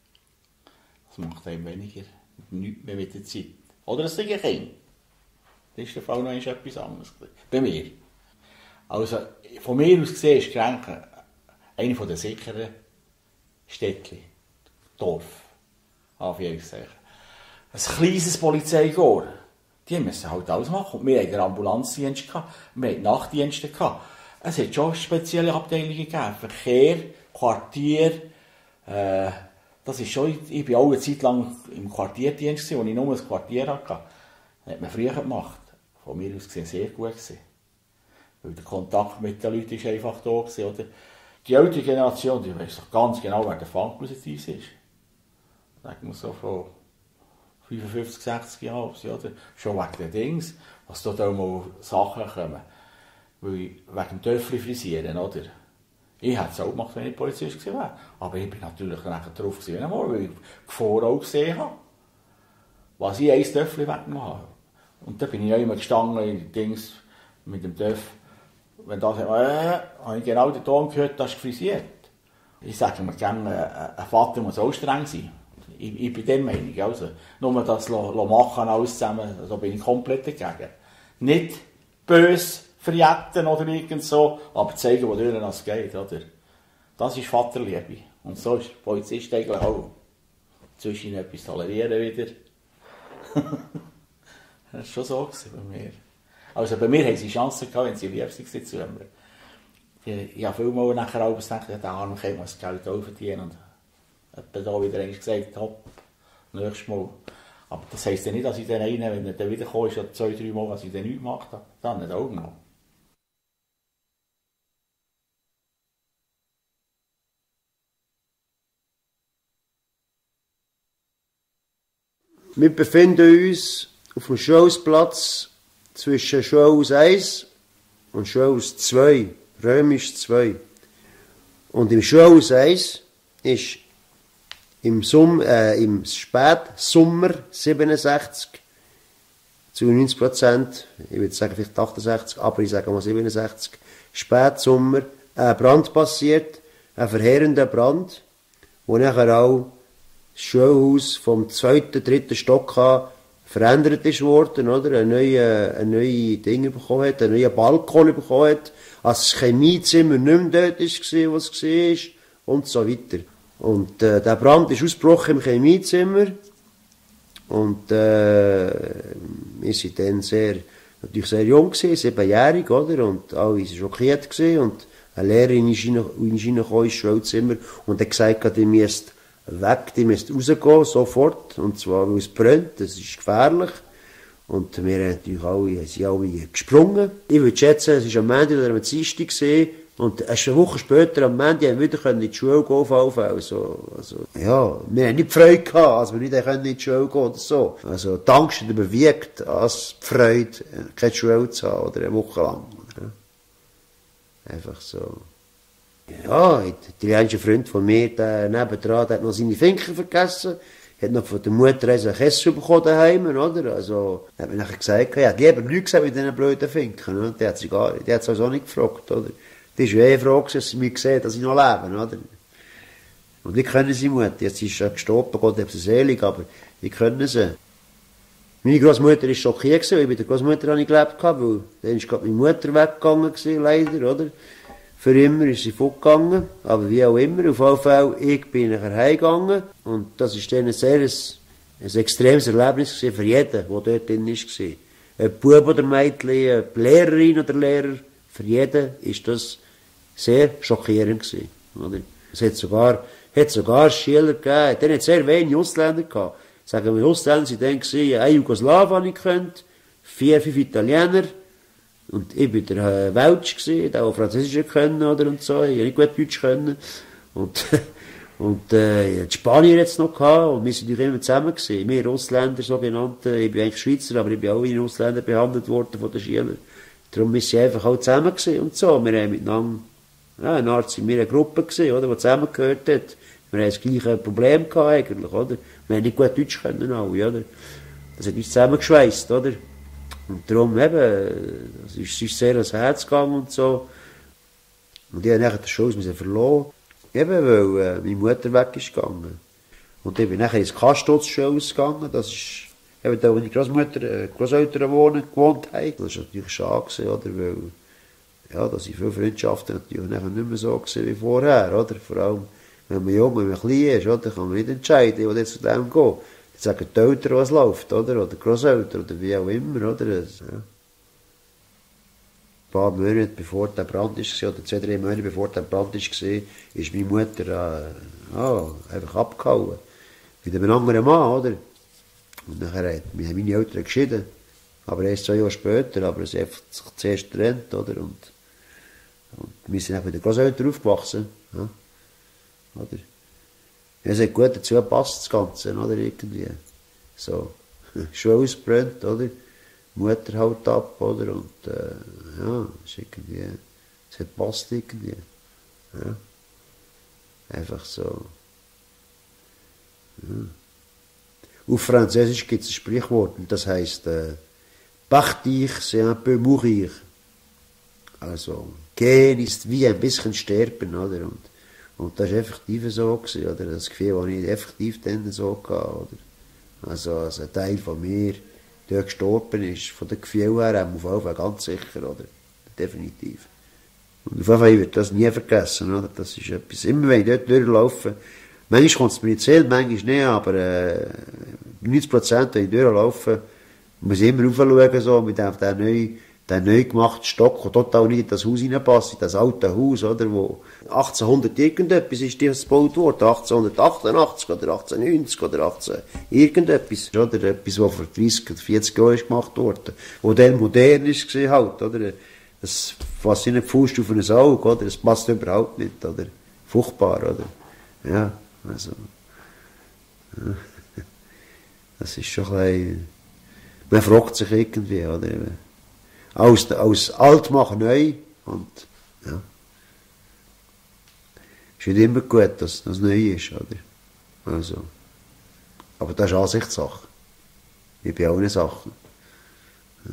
Das macht einem weniger, nichts mehr mit der Zeit. Oder es ist ein Kind. Das ist der Fall noch etwas anderes. Bei mir. Also, von mir aus gesehen ist Grenchen eine der sicheren Städtchen, Dorf, Anführungszeichen. Ein kleines Polizeikorps, die müssen halt alles machen. Und wir hatten den Ambulanzdienst, wir hatten Nachtdienste. Es hat schon spezielle Abteilungen gegeben, Verkehr, Quartier. Äh, das ist schon, ich war auch eine Zeit lang im Quartierdienst, wo ich nur ein Quartier hatte. Das hat man früher gemacht. Von mir aus gesehen sehr gut gewesen. Weil der Kontakt mit den Leuten war einfach da gewesen, oder? Die ältere Generation, die weiss doch ganz genau, wer der Fankusitis ist. Sagen wir so von fünfundfünfzig, sechzig Jahren, oder? Schon wegen den Dings, was dort auch mal Sachen kommen. Weil, wegen dem Töffel frisieren, oder? Ich hätte es auch gemacht, wenn ich Polizist gewesen wäre. Aber ich bin natürlich nachher drauf gewesen, einmal, weil ich die Gefahr auch gesehen habe. Was ich ein Töffel wegmachen habe. Und da bin ich auch immer gestanden, in Dings, mit dem Töffel. Wenn das, äh, habe ich genau den Ton gehört, das ist frisiert. Ich sage mir gerne, ein Vater muss auch streng sein. Ich, ich bin der Meinung, also, nur das lo, lo machen, alles zusammen, da bin ich komplett dagegen. Nicht böse verjetten oder irgend so, aber zeigen, wodurch es geht, oder? Das ist Vaterliebe. Und so ist der Polizist eigentlich auch. Zwischen etwas tolerieren wieder. Das war schon so bei mir. Also bei mir hatten sie Chancen gehabt, wenn sie lieb waren zu mir. Ich, ich habe vielmal nachher auch gedacht, ja, der Arme kann das Geld auch verdienen. Und etwa da wieder gesagt, hopp, nächstes Mal. Aber das heisst ja nicht, dass ich dann einen, wenn er dann wiederkommt, ist, zwei, drei Mal, dass ich dann nichts gemacht habe. Dann nicht auch noch. Wir befinden uns auf dem Schulhausplatz zwischen Schulhaus eins und Schulhaus zwei, römisch zwei. Und im Schulhaus eins ist im, Sum, äh, im Spätsommer siebenundsechzig zu neunzig Prozent, ich würde sagen vielleicht achtundsechzig, aber ich sage mal siebenundsechzig, Spätsommer, ein Brand passiert, ein verheerender Brand, wo nachher auch das Schulhaus vom zweiten, dritten Stock an verändert ist worden, oder? Ein neue, ein neue Dinge bekommen hat, einen neuen Balkon bekommen hat, als das Chemiezimmer nicht mehr dort war, was es war, und so weiter. Und, äh, der Brand ist ausgebrochen im Chemiezimmer, und, äh, wir sind dann sehr, natürlich sehr jung gewesen, siebenjährig, oder? Und alle waren schockiert gewesen, und eine Lehrerin ist reingekommen ins Schulzimmer und hat gesagt, ihr müsst weg, die müsst rausgehen, sofort, und zwar, weil es brennt, das ist gefährlich. Und wir haben natürlich alle, sind alle gesprungen. Ich würde schätzen, es war am Montag oder am Dienstag gewesen, und erst eine Woche später, am Montag, haben wir wieder in die Schule gehen können. Also, also, ja, wir haben nicht Freude gehabt, als wir nicht in die Schule gehen oder so. Also, die Angst hat überwiegt, als die Freude, keine Schule zu haben, oder eine Woche lang. Oder? Einfach so. Ja, ein italienischer Freund von mir, der nebendran, der hat noch seine Finken vergessen, hat noch von der Mutter einen Kessel bekommen daheim, oder? Also, hat mir nachher gesagt, ja, die haben nichts gesehen mit diesen blöden Finken, oder? Der hat sich gar, der hat sich auch nicht gefragt, oder? Die ist ja eh froh, dass sie mich sehen, dass ich noch lebe, oder? Und ich kenne sie Mutter, jetzt ist sie gestorben, Gott hat sie selig, aber ich kenne sie. Meine Großmutter war schockiert, weil bei der Großmutter habe ich gelebt, weil dann ist gerade meine Mutter weggegangen, leider, oder? Für immer ist sie fortgegangen, aber wie auch immer, auf jeden Fall, ich bin nachher heimgegangen, und das war dann ein sehr, ein, ein extremes Erlebnis für jeden, der dort drin war. Ob Bub oder Mädchen, ob Lehrerin oder Lehrer, für jeden ist das sehr schockierend gewesen, oder? Es hat sogar, hat sogar Schüler gegeben, dann hat es sehr wenige Ausländer gehabt. Sagen wir, Ausländer waren dann gewesen, ein Jugoslaw, den ich kannte, vier, fünf Italiener, und ich war der Welsch gewesen, der auch Französisch können, oder, und so, ich habe nicht gut Deutsch können. Und, und, äh, die Spanier jetzt noch gehabt, und wir sind natürlich immer zusammen gewesen. Wir Ausländer, sogenannte, ich bin eigentlich Schweizer, aber ich bin auch wie ein Ausländer behandelt worden von den Schülern. Darum sind wir einfach auch zusammen gewesen, und so. Wir haben miteinander, ja, eine Art sind wir eine Gruppe gewesen, oder, die zusammengehört hat. Wir haben das gleiche Problem gehabt, eigentlich, oder. Wir haben nicht gut Deutsch können, alle, oder. Das hat uns zusammengeschweißt, oder. Und darum eben, es ist, ist sehr ans Herz gegangen und so. Und ich habe nachher die Schule verloren. Eben, weil äh, meine Mutter weg ist gegangen. Und ich bin nachher ins Kastotzschulhaus gegangen. Das ist eben da, wo die Großmutter, äh, Großeltern wohnen, gewohnt haben. Das war natürlich schade gewesen, oder? Weil, ja, da sind viele Freundschaften natürlich nachher nicht mehr so gewesen wie vorher, oder? Vor allem, wenn man jung, wenn man klein ist, oder? Kann man nicht entscheiden, wo jetzt zu dem geht. Sagen die Eltern, was läuft, oder? Oder die Grosseltern, oder wie auch immer, oder? Das, ja. Ein paar Monate bevor der Brand war, oder zwei, drei Monate bevor der Brand war, ist meine Mutter äh, ja, einfach abgehauen. Mit einem anderen Mann, oder? Und nachher haben meine Eltern geschieden. Aber erst zwei Jahre später, aber sie haben sich zuerst getrennt, oder? Und, und wir sind auch mit den Grosseltern aufgewachsen. Ja? Oder? Es hat gut dazu gepasst, das Ganze, oder, irgendwie. So, Schule ausgebrannt, oder, Mutter haut ab, oder, und, äh, ja, es ist irgendwie, es hat gepasst, irgendwie, ja. Einfach so, ja. Auf Französisch gibt es ein Sprichwort, und das heisst, äh, partir, c'est un peu mourir. Also, gehen ist wie ein bisschen sterben, oder, und, Und das war effektiv so gewesen, oder? Das Gefühl, das ich effektiv dann so hatte, oder? Also, also ein Teil von mir, der gestorben ist, von dem Gefühl her, auf jeden Fall ganz sicher, oder? Definitiv. Und auf jeden Fall, ich werde das nie vergessen, oder? Das ist etwas, immer wenn ich dort durchlaufe, manchmal kommt es mir nicht zählen, manchmal nicht, aber, äh, neunzig Prozent, wenn ich durchlaufe, muss ich immer raufschauen, so, mit dem, der neuen der neu gemachte Stock, der total nicht in das Haus hineinpasst, in das alte Haus, oder, wo achtzehnhundert irgendetwas ist das gebaut worden, achtzehnhundertachtundachtzig oder achtzehnhundertneunzig oder achtzehn irgendetwas, oder, etwas, was vor dreissig oder vierzig Jahren ist gemacht wurde, wo dann modern ist gewesen halt, oder, das fasst nicht Fuß auf ein Auge, oder, das passt überhaupt nicht, oder, furchtbar, oder, ja, also, ja. Das ist schon ein bisschen, man fragt sich irgendwie, oder, aus, aus alt machen neu, und, ja. Ist nicht immer gut, dass das neu ist, oder, also, aber das ist Ansichtssache, wie bei allen Sachen, ja.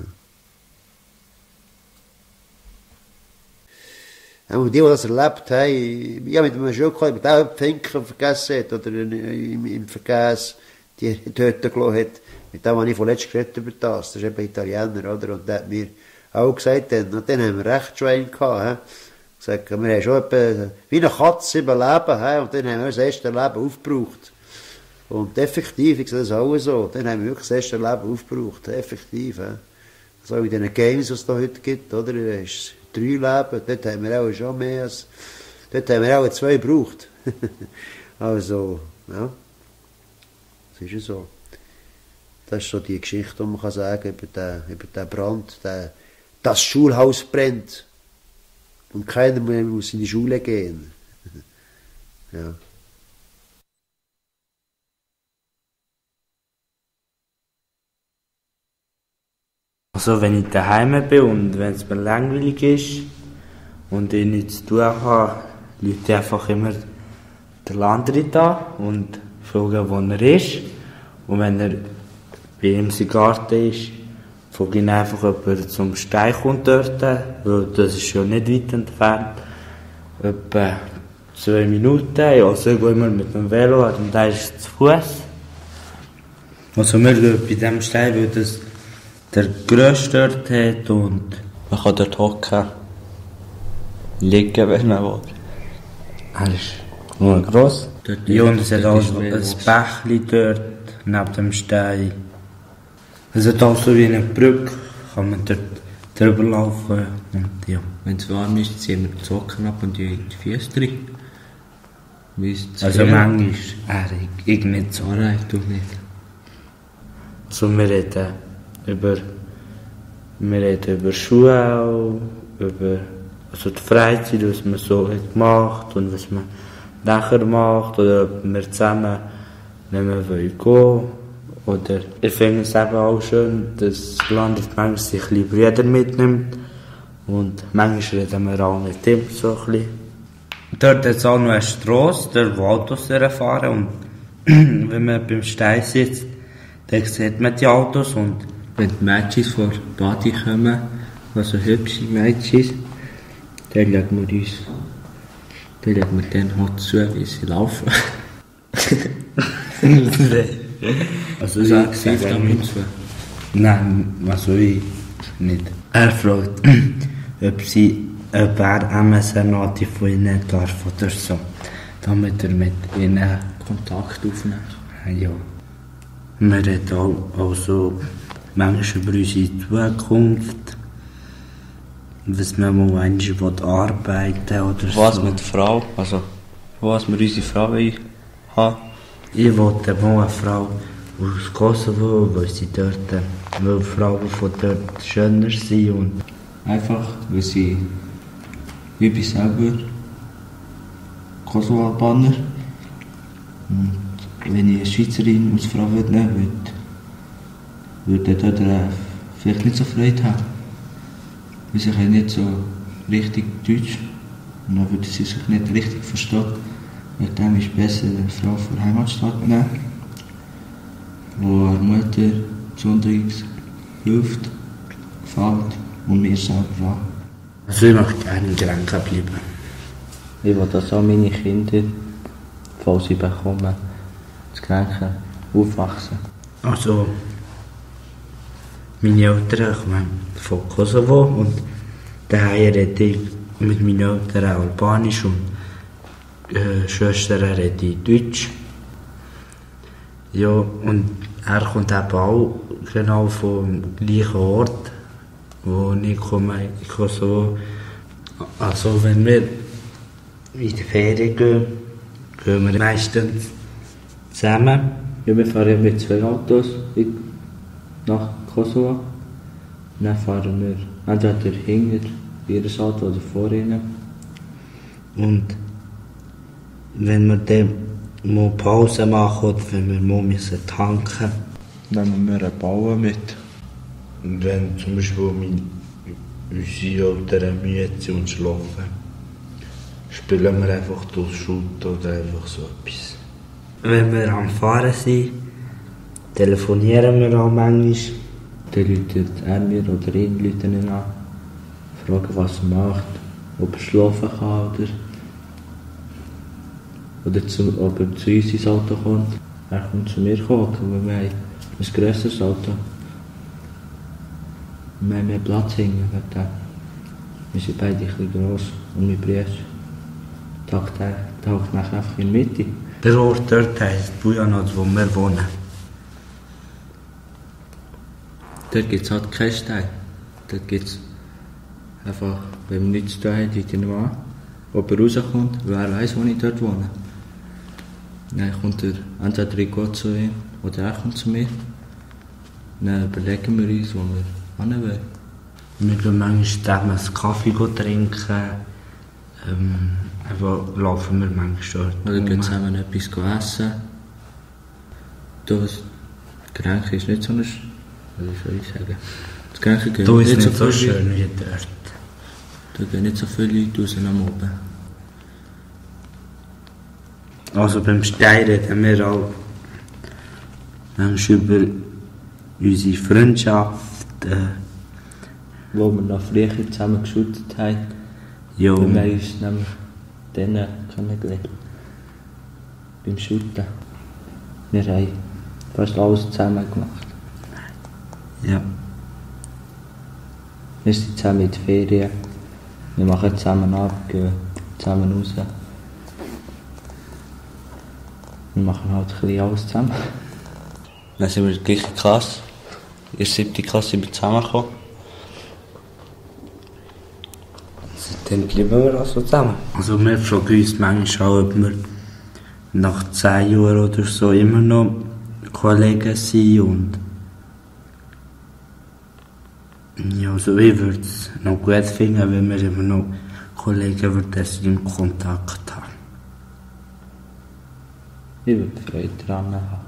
Ja, und die, die das erlebt haben, ja, mit einem Schokolade, mit auch Finken vergessen hat, oder im, im Vergäß, die töten gelassen hat, mit dem habe ich vorletzt geredet über das, das ist eben Italiener, oder, und der hat mir auch gesagt, dann, und dann haben wir recht schon einen gehabt, he? Gesagt, wir haben schon etwa, wie eine Katze im Leben, he? Und dann haben wir das erste Leben aufgebraucht. Und effektiv, ich sehe das auch so, dann haben wir wirklich das erste Leben aufgebraucht, effektiv, he? So in den Games, die es da heute gibt, oder, da ist drei Leben, dort haben wir auch schon mehr als, dort haben wir auch zwei gebraucht. Also, ja. Das ist ja so. Das ist so die Geschichte, die man kann sagen über den, über den Brand. Der, das Schulhaus brennt und keiner mehr muss in die Schule gehen. Ja. Also wenn ich daheim bin und wenn es mir langweilig ist und ich nichts zu tun habe, rufe ich einfach immer den Landwirt an und frage, wo er ist. Und wenn er bei ihm im Garten ist, frage ich ihn einfach, ob er zum Stein kommt dort, weil das ist ja nicht weit entfernt. Etwa zwei Minuten, also ich gehe immer mit dem Velo und da ist zu Fuß. Also wir gehen bei diesem Stein, weil das der grösste dort hat und man kann dort hocken, liegen, wenn man will. Er ist nur gross. Ja, und es hat auch ein Bächli dort, neben dem Stein. Es hat auch so wie eine Brücke, kann man dort drüber laufen. Und ja. Wenn es warm ist, ziehen wir die Socken ab und die Füße drin. Also manchmal, er, ich nicht so. Nein, du nicht. So, wir reden über, wir reden über Schuhe auch, über also die Freizeit, was man so hat gemacht und was man nachher macht, oder ob wir zusammen nicht mehr gehen wollen. Oder ich finde es eben auch schön, dass das Land manchmal sich ein bisschen Brüder mitnimmt und manchmal reden wir auch mit ihm so ein bisschen. Dort hat es auch noch eine Strasse, der wo Autos fahren, und wenn man beim Stein sitzt, dann sieht man die Autos. Und wenn die Mädchen vor Badi kommen, also hübsche Mädchen, dann legen wir uns, dann legen wir denen halt zu, wie sie laufen. Also ich sage damit zu. Nein, also ich nicht. Er fragt, ob sie ob er M S N-Nati von ihnen darf oder so, damit er mit ihnen Kontakt aufnimmt. Ja. Wir reden auch, auch so manchmal über unsere Zukunft, was man mal einmal arbeiten oder so. Was mit der Frau, also was wir unsere Frau haben. Ich wollte mal eine Frau aus Kosovo, weil sie dort, weil Frauen von dort schöner sind und einfach, weil sie, ich bin selber Kosovo-Albaner und wenn ich eine Schweizerin als Frau nehmen würde, würde ich dort vielleicht nicht so Freude haben, weil sie nicht so richtig Deutsch und dann würde sie sich nicht richtig verstehen. Mit dem ist es besser, eine Frau von der Heimatstadt nehmen, wo ihre Mutter besonders hilft, gefällt und mir selber auch. Also ich möchte gerne in Grenken bleiben. Ich will, dass auch meine Kinder, falls sie bekommen, zu Grenken aufwachsen. Also, meine Eltern kommen von Kosovo und daher rede ich mit meinen Eltern Albanisch und äh, Schwestern rede Deutsch. Ja, und er kommt eben auch genau vom gleichen Ort wo ich komme, ich komme so, also wenn wir in die Ferien gehen, gehen wir meistens zusammen. Ja, wir fahren mit zwei Autos nach Kosovo. Dann fahren wir entweder hinter jedes Auto oder vor ihnen. Und wenn wir dann mal Pause machen oder wenn wir mal müssen tanken, Nehmen wir einen Bauer mit. und wenn zum Beispiel mein, unsere Eltern müde sind und schlafen, spielen wir einfach durch Shoot oder einfach so etwas. Wenn wir am Fahren sind, telefonieren wir auch manchmal. Dann läutet er mir oder ihn läuten ihn an, fragen, was er macht, ob er schlafen kann oder, oder zu, ob er zu uns ins Auto kommt. Er kommt zu mir kommen, weil wir haben ein grösseres Auto. Wir haben mehr Platz hinten. Wir sind beide ein bisschen gross und mein Bruder taucht nachher einfach in die Mitte. Der Ort dort heisst Bujanoz, wo wir wohnen. Dort gibt es halt keinen Stein. Dort gibt es einfach, wenn wir nichts zu tun haben, schaut ihn an, ob er rauskommt, wer weiß, wo ich dort wohne. Dann kommt er, entweder ich gehe zu ihm oder er kommt zu mir. Dann überlegen wir uns, wo wir hin wollen. Wir gehen manchmal einen Kaffee trinken. Ähm, einfach laufen wir manchmal dort. Oder gehen zusammen etwas essen. Das Getränke ist nicht so ein... Was soll ich sagen? Das Getränke geht nicht, nicht so, so schön wie dort. Da gehen nicht so viele Leute raus am Oben. Also beim Stein reden wir auch manchmal über unsere Freundschaft, äh, wo wir noch früher zusammen geshootet haben. Jo. Wir haben uns nämlich dann kennengelernt. Beim Shooten. Wir haben fast alles zusammen gemacht. Ja. Wir sind zusammen in die Ferien. Wir machen zusammen ab, gehen zusammen raus. Wir machen halt ein bisschen alles zusammen. Dann sind wir in der gleichen Klasse. In der siebten Klasse sind wir zusammengekommen. Seitdem bleiben wir auch so zusammen. Also wir fragen uns manchmal auch, ob wir nach zehn Jahren oder so immer noch Kollegen sind. Und ja, also ich würde es noch gut finden, wenn wir immer noch Kollegen würden im Kontakt haben. Ich würde Freude daran haben.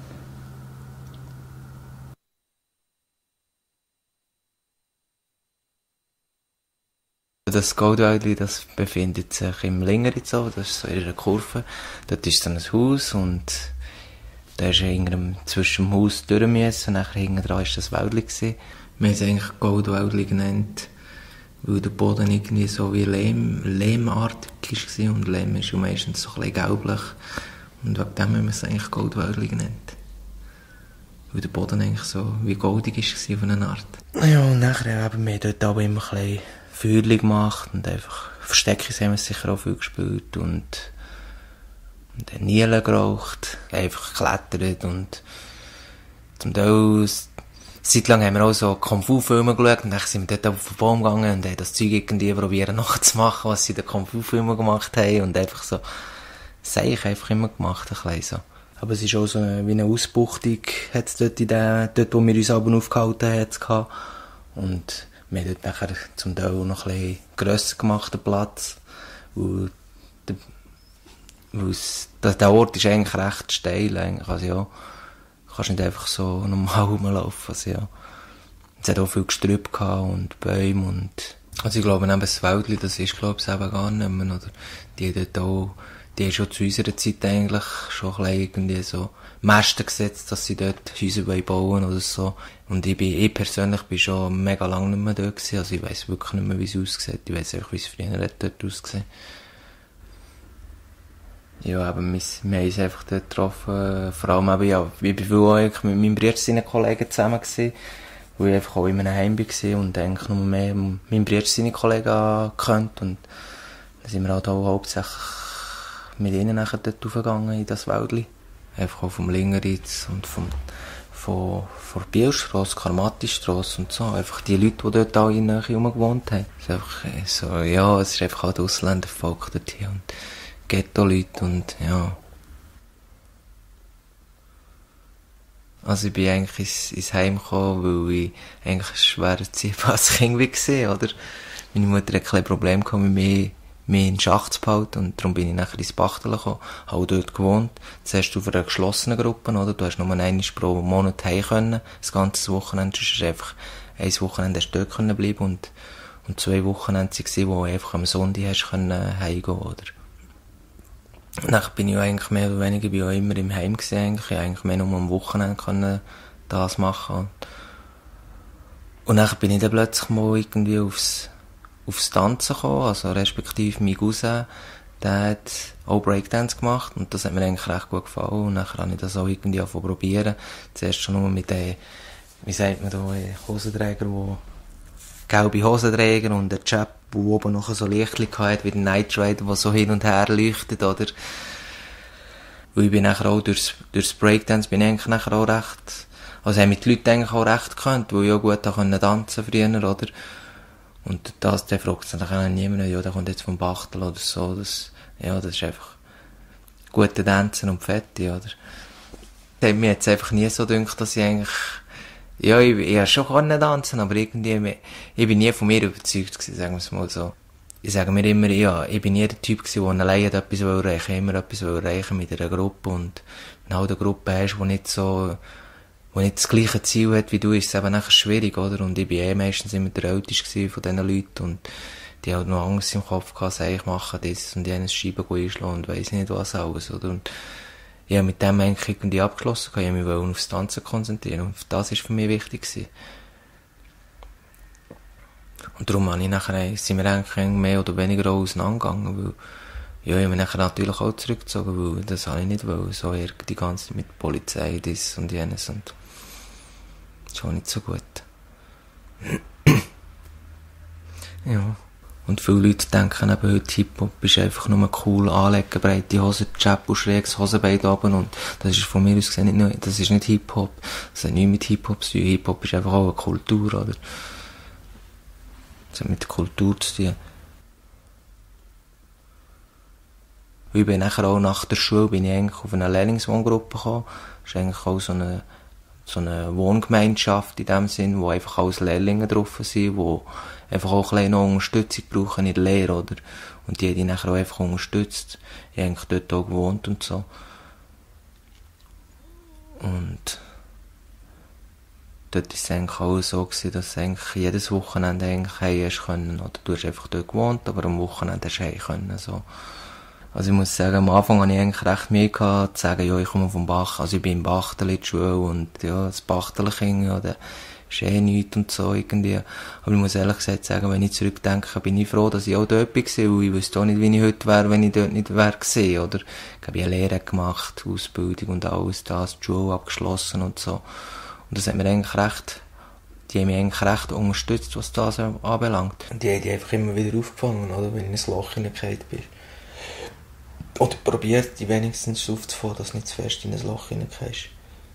Das Goldwäldli, das befindet sich im Lingeritzo, das ist so in einer Kurve. Dort ist so ein Haus und da ist irgendein zwischen dem Haus durch müssen, nachher hinten dran war das Wäldli gewesen. Wir haben es eigentlich Goldwäldli genannt, weil der Boden irgendwie so wie Lehm, lehmartig war und Lehm ist ja meistens so ein bisschen gelblich. Und wegen dem haben wir es eigentlich Goldwäldli genannt. Weil der Boden eigentlich so wie goldig war von einer Art. Ja, und nachher haben wir dort aber immer ein bisschen Feuerchen gemacht und einfach Versteckis haben wir sicher auch viel gespielt und, und dann Nielen geraucht, einfach geklettert und zum Teil, seit lang haben wir auch so Kung-Fu-Filme geschaut und dann sind wir dort auf den Baum gegangen und haben das Zeug irgendwie probieren nachzumachen, was sie in den Kung-Fu-Filmen gemacht haben und einfach so, das habe ich einfach immer gemacht, ein bisschen so. Aber es ist auch so eine, wie eine Ausbuchtung, hat es dort, in der, dort, wo wir uns aber aufgehalten haben, und wir haben dort nachher zum Teil noch ein bisschen grösser gemacht, den Platz, weil, der, weil es, der, der Ort ist eigentlich recht steil, eigentlich, also ja, du kannst nicht einfach so normal rumlaufen, also ja. Es hat auch viel Gestrüpp gehabt und Bäume und, also ich glaube, neben das Wäldli, das ist, glaube ich, eben gar nicht mehr, oder, die dort auch, die haben schon zu unserer Zeit eigentlich schon ein bisschen irgendwie so Mäste gesetzt, dass sie dort Häuser bauen oder so. Und ich bin, ich persönlich bin schon mega lange nicht mehr dort gewesen, also ich weiss wirklich nicht mehr, wie es aussieht. Ich weiss einfach, wie es früher dort ausgesehen. Ja, aber wir, wir haben uns einfach dort getroffen, vor allem eben, ja, ich war auch mit meinem Bruder seinen Kollegen zusammen gewesen, weil ich einfach auch in einem Heim war und eigentlich nur mehr meinen Bruder seine Kollegen gekannt und dann sind wir halt auch hauptsächlich mit ihnen nachher dort raufgegangen in das Wäldli. Einfach auch vom Lingeritz und vom, von, von der Bielstrasse, Karmatistrasse und so. Einfach die Leute, die dort alle in der Nähe gewohnt haben. Es ist einfach so, ja, es ist einfach halt Ausländervolk dort hier und Ghetto-Leute und ja. Also ich bin eigentlich ins, ins Heim gekommen, weil ich eigentlich ein schwer erziehbares Kind war, oder? Meine Mutter hatte ein Problem mit mir, mich in den Schacht zu behalten und darum bin ich nachher ins Bachtel gekommen, habe auch dort gewohnt. Zuerst auf einer geschlossenen Gruppe, oder? Du hast nur einmal pro Monat heim können, das ganze Wochenende, sonst hast du einfach ein Wochenende dort können bleiben und, und zwei Wochenende waren, wo du einfach am Sonntag hast können heimgehen, oder? Und dann bin ich eigentlich mehr oder weniger bin ich auch immer im Heim gewesen, eigentlich. Ich eigentlich mehr nur am Wochenende können das machen. Und dann bin ich dann plötzlich mal irgendwie aufs, aufs Tanzen gekommen, also respektive mein Cousin, der hat auch Breakdance gemacht und das hat mir eigentlich recht gut gefallen und dann habe ich das auch irgendwie angefangen probieren. Zuerst schon nur mit den, wie sagt man da, Hosenträger, wo gelbe Hosenträger und ein Chap, der oben noch so Lichtchen hat, wie der Night Rider, der so hin und her leuchtet, oder? Und ich bin nachher auch durchs, durchs Breakdance bin ich eigentlich nachher auch recht, also haben mich die Leute eigentlich auch recht gekannt, weil ich auch gut da können tanzen früher, oder? Und das, der fragt sich dann niemand, ja, der kommt jetzt vom Bachtel oder so, das, ja, das ist einfach gute Tanzen und Fette, oder? Das hat mir jetzt einfach nie so gedacht, dass ich eigentlich, ja, ich, ich habe schon können tanzen, aber irgendwie, ich bin nie von mir überzeugt gewesen, sagen wir es mal so. Ich sage mir immer, ja, ich bin nie der Typ gewesen, der alleine etwas erreichen will, immer etwas erreichen mit einer Gruppe und wenn du halt eine Gruppe hast, die nicht so, die nicht das gleiche Ziel hat wie du, ist es eben nachher schwierig, oder? Und ich bin eh meistens immer der Älteste von diesen Leuten und die haben noch Angst im Kopf gehabt, sagen, ich mache das und jenes Scheiben einschlagen und weiss nicht was alles, oder? Und ich habe mit dem eigentlich irgendwie abgeschlossen, ich mich aufs Tanzen konzentrieren und das war für mich wichtig gewesen. Und darum habe ich nachher, sind wir eigentlich mehr oder weniger auch auseinandergegangen, weil, ja, ich habe mich nachher natürlich auch zurückgezogen, weil das habe ich nicht wollen, so eher die ganze Zeit mit der Polizei, das und jenes und das ist auch nicht so gut. Ja. Und viele Leute denken eben heute, Hip-Hop ist einfach nur cool anlegen, breite Hosen, Chap und schräges Hosenbein oben und das ist von mir aus gesehen nicht, das ist nicht Hip-Hop. Das hat nichts mit Hip-Hop zu tun. Hip-Hop ist einfach auch eine Kultur, oder? Das hat mit der Kultur zu tun. Und ich bin nachher auch nach der Schule, bin ich eigentlich auf eine Lehrlingswohngruppe gekommen. Das ist eigentlich auch so eine, so eine Wohngemeinschaft in dem Sinn, wo einfach alles Lehrlinge drauf sind, wo einfach auch ein bisschen noch Unterstützung brauchen in der Lehre, oder? Und die haben die nachher auch einfach unterstützt. Ich habe eigentlich dort auch gewohnt und so. Und dort war es eigentlich auch so gewesen, dass du eigentlich jedes Wochenende eigentlich heim hast können, oder du hast einfach dort gewohnt, aber am Wochenende hast du heim können, so. Also ich muss sagen, am Anfang hatte ich eigentlich recht Mühe gehabt, zu sagen, ja, ich komme vom Bach, also ich bin im Bachtel in der Schule und ja, das Bachtelkind, ja, der ist eh nichts und so irgendwie. Aber ich muss ehrlich gesagt sagen, wenn ich zurückdenke, bin ich froh, dass ich auch dort war, weil ich wüsste auch nicht, wie ich heute wäre, wenn ich dort nicht wäre gewesen, oder? Ich habe eine Lehre gemacht, Ausbildung und alles das, die Schule abgeschlossen und so. Und das hat mir eigentlich recht, die haben mich eigentlich recht unterstützt, was das anbelangt. Und die haben die einfach immer wieder aufgefangen, oder? Wenn ich in ein Loch hineingefallen bin. Oder probiert, die wenigstens aufzufangen, dass du nicht zu fest in ein Loch hineingehst.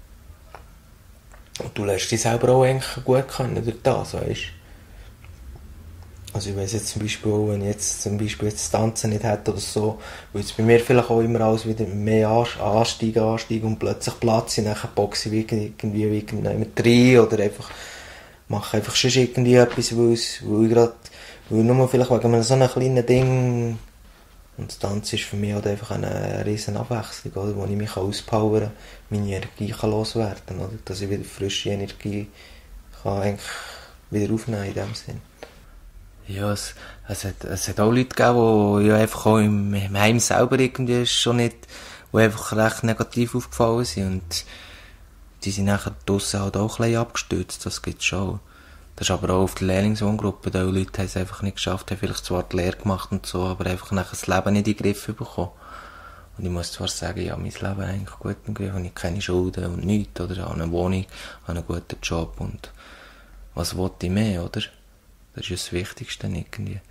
Und du lernst dich selber auch eigentlich gut kennen durch das, weißt du? Also ich weiss jetzt zum Beispiel auch, wenn ich jetzt zum Beispiel jetzt Tanzen nicht hätte oder so, würde es bei mir vielleicht auch immer alles wieder mehr ansteigen, ansteigen und plötzlich Platz und dann boxe ich irgendwie irgendwie rein oder einfach mache einfach schon irgendwie etwas, weil, es, weil ich gerade, weil nur vielleicht wegen so einem kleinen Ding. Und das Tanzen ist für mich halt einfach eine riesen Abwechslung, oder, wo ich mich auspowern kann, meine Energie kann loswerden kann, oder, dass ich wieder frische Energie kann eigentlich wieder aufnehmen in dem Sinn. Ja, es, es, hat, es hat auch Leute gegeben, die ja einfach auch im, im Heim selber irgendwie schon nicht, die einfach recht negativ aufgefallen sind und die sind nachher draussen halt auch ein bisschen abgestürzt, das gibt's schon. Das ist aber auch auf der Lehrlingswohngruppe, die Leute haben es einfach nicht geschafft, haben vielleicht zwar die Lehre gemacht und so, aber einfach nachher das Leben nicht in den Griff bekommen. Und ich muss zwar sagen, ja, mein Leben eigentlich gut im Griff, und ich habe keine Schulden und nichts, oder, ich habe eine Wohnung, habe einen guten Job und was wollte ich mehr, oder? Das ist ja das Wichtigste irgendwie.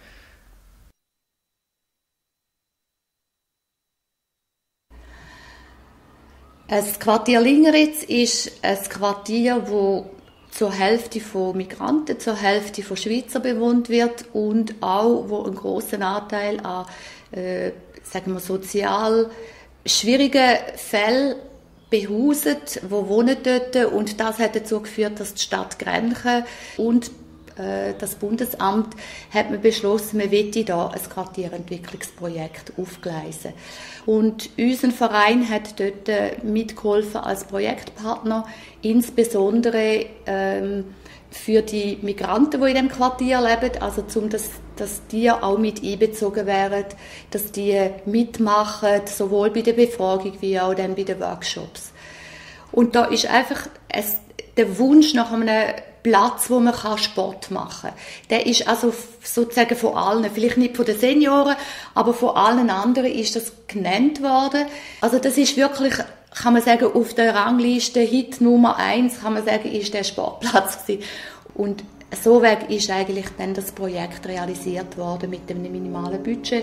Das Quartier Lingeritz ist ein Quartier, das zur Hälfte von Migranten, zur Hälfte von Schweizern bewohnt wird und auch, wo einen grossen Anteil an äh, sagen wir, sozial schwierigen Fällen behauset, die wohnen dort. Und das hat dazu geführt, dass die Stadt Grenchen und das Bundesamt hat man beschlossen, man wolle da ein Quartierentwicklungsprojekt aufgleisen. Und unser Verein hat dort mitgeholfen als Projektpartner, insbesondere ähm, für die Migranten, die in dem Quartier leben, also zum, dass, dass die auch mit einbezogen werden, dass die mitmachen, sowohl bei der Befragung wie auch dann bei den Workshops. Und da ist einfach ein, der Wunsch nach einem Platz, wo man Sport machen kann. Der ist also sozusagen von allen, vielleicht nicht von den Senioren, aber von allen anderen ist das genannt worden. Also das ist wirklich, kann man sagen, auf der Rangliste Hit Nummer eins, kann man sagen, ist der Sportplatz gewesen. Und so weg ist eigentlich dann das Projekt realisiert worden mit dem minimalen Budget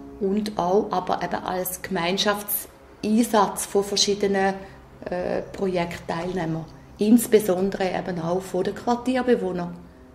und auch aber eben als Gemeinschaftseinsatz von verschiedenen äh, Projektteilnehmern. Insbesondere eben auch von den Quartierbewohnern.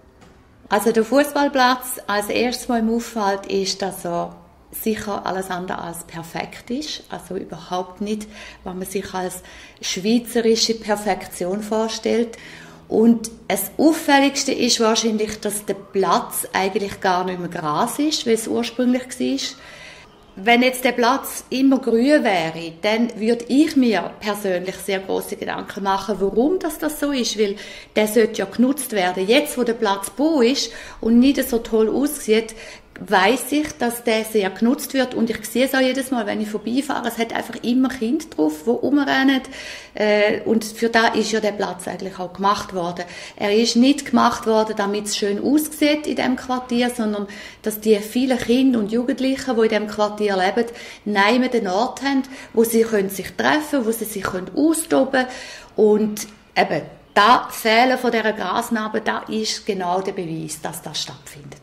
Also der Fußballplatz als erstes Mal im Auffällt ist, dass er sicher alles andere als perfekt ist. Also überhaupt nicht, was man sich als schweizerische Perfektion vorstellt. Und das Auffälligste ist wahrscheinlich, dass der Platz eigentlich gar nicht mehr Gras ist, wie es ursprünglich war. Wenn jetzt der Platz immer grün wäre, dann würde ich mir persönlich sehr große Gedanken machen, warum das, das so ist, weil der sollte ja genutzt werden. Jetzt, wo der Platz bau ist und nicht so toll aussieht, weiss ich, dass der sehr genutzt wird und ich sehe es auch jedes Mal, wenn ich vorbeifahre, es hat einfach immer Kinder drauf, die rumrennen äh, und für das ist ja der Platz eigentlich auch gemacht worden. Er ist nicht gemacht worden, damit es schön aussieht in diesem Quartier, sondern dass die vielen Kinder und Jugendlichen, die in diesem Quartier leben, neben den Ort haben, wo sie können sich treffen können, wo sie sich können austoben können und eben, das Fehlen von dieser Grasnarbe, das ist genau der Beweis, dass das stattfindet.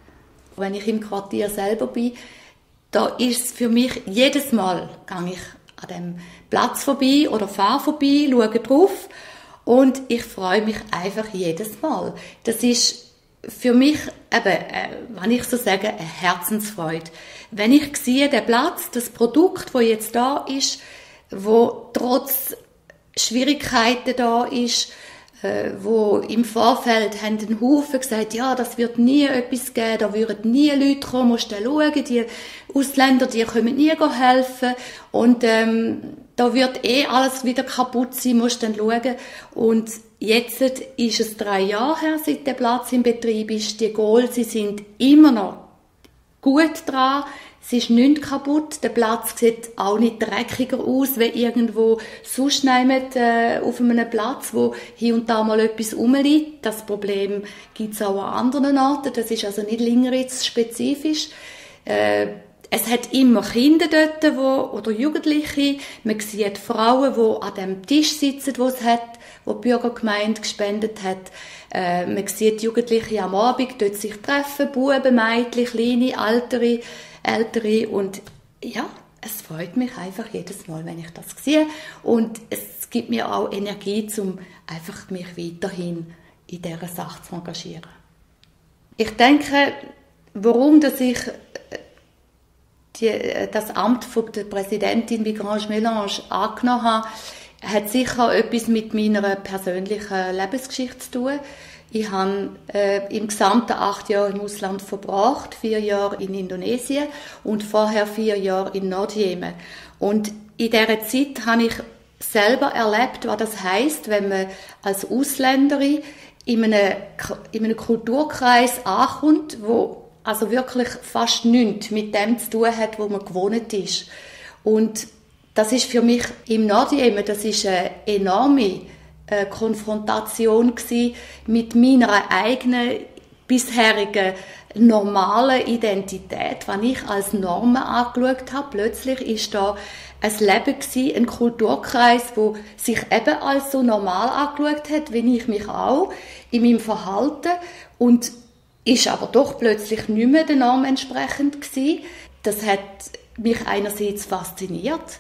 Wenn ich im Quartier selber bin, da ist es für mich jedes Mal, gehe ich an dem Platz vorbei oder fahre vorbei, schaue drauf und ich freue mich einfach jedes Mal. Das ist für mich, eben, äh, wenn ich so sage, eine Herzensfreude. Wenn ich sehe, der Platz, das Produkt, das jetzt da ist, wo trotz Schwierigkeiten da ist, wo im Vorfeld haben einen Haufen gesagt, ja, das wird nie etwas geben, da würden nie Leute kommen, musst du schauen, die Ausländer, die können nie helfen und ähm, da wird eh alles wieder kaputt sein, musst du dann schauen. Und jetzt ist es drei Jahre her, seit der Platz im Betrieb ist, die Goal, sie sind immer noch gut dran, es ist nichts kaputt, der Platz sieht auch nicht dreckiger aus, wie irgendwo sonst jemand, äh, auf einem Platz, wo hier und da mal etwas rumliegt. Das Problem gibt es auch an anderen Orten, das ist also nicht Lingeritz-spezifisch. Äh, es hat immer Kinder dort wo, oder Jugendliche, man sieht Frauen, die an dem Tisch sitzen, wo es hat, wo die Bürgergemeinde gespendet hat. Äh, man sieht Jugendliche am Abend dort sich treffen, Buben, Mädchen, kleine, ältere, Ältere und ja, es freut mich einfach jedes Mal, wenn ich das sehe und es gibt mir auch Energie, um einfach mich weiterhin in dieser Sache zu engagieren. Ich denke, warum dass ich die, das Amt von der Präsidentin Migrange Mélange angenommen habe, hat sicher etwas mit meiner persönlichen Lebensgeschichte zu tun. Ich habe äh, im gesamten acht Jahre im Ausland verbracht, vier Jahre in Indonesien und vorher vier Jahre in Nordjemen. Und in dieser Zeit habe ich selber erlebt, was das heisst, wenn man als Ausländerin in einem, in einem Kulturkreis ankommt, wo also wirklich fast nichts mit dem zu tun hat, wo man gewohnt ist. Und das ist für mich im Nordjemen, das ist eine enorme Eine Konfrontation gsi mit meiner eigenen bisherigen normalen Identität, was ich als Normen angeschaut habe. Plötzlich ist da ein Leben gsi, ein Kulturkreis, wo sich eben als so normal angeschaut hat, wie ich mich auch in meinem Verhalten und ist aber doch plötzlich nicht mehr der Norm entsprechend gsi. Das hat mich einerseits fasziniert.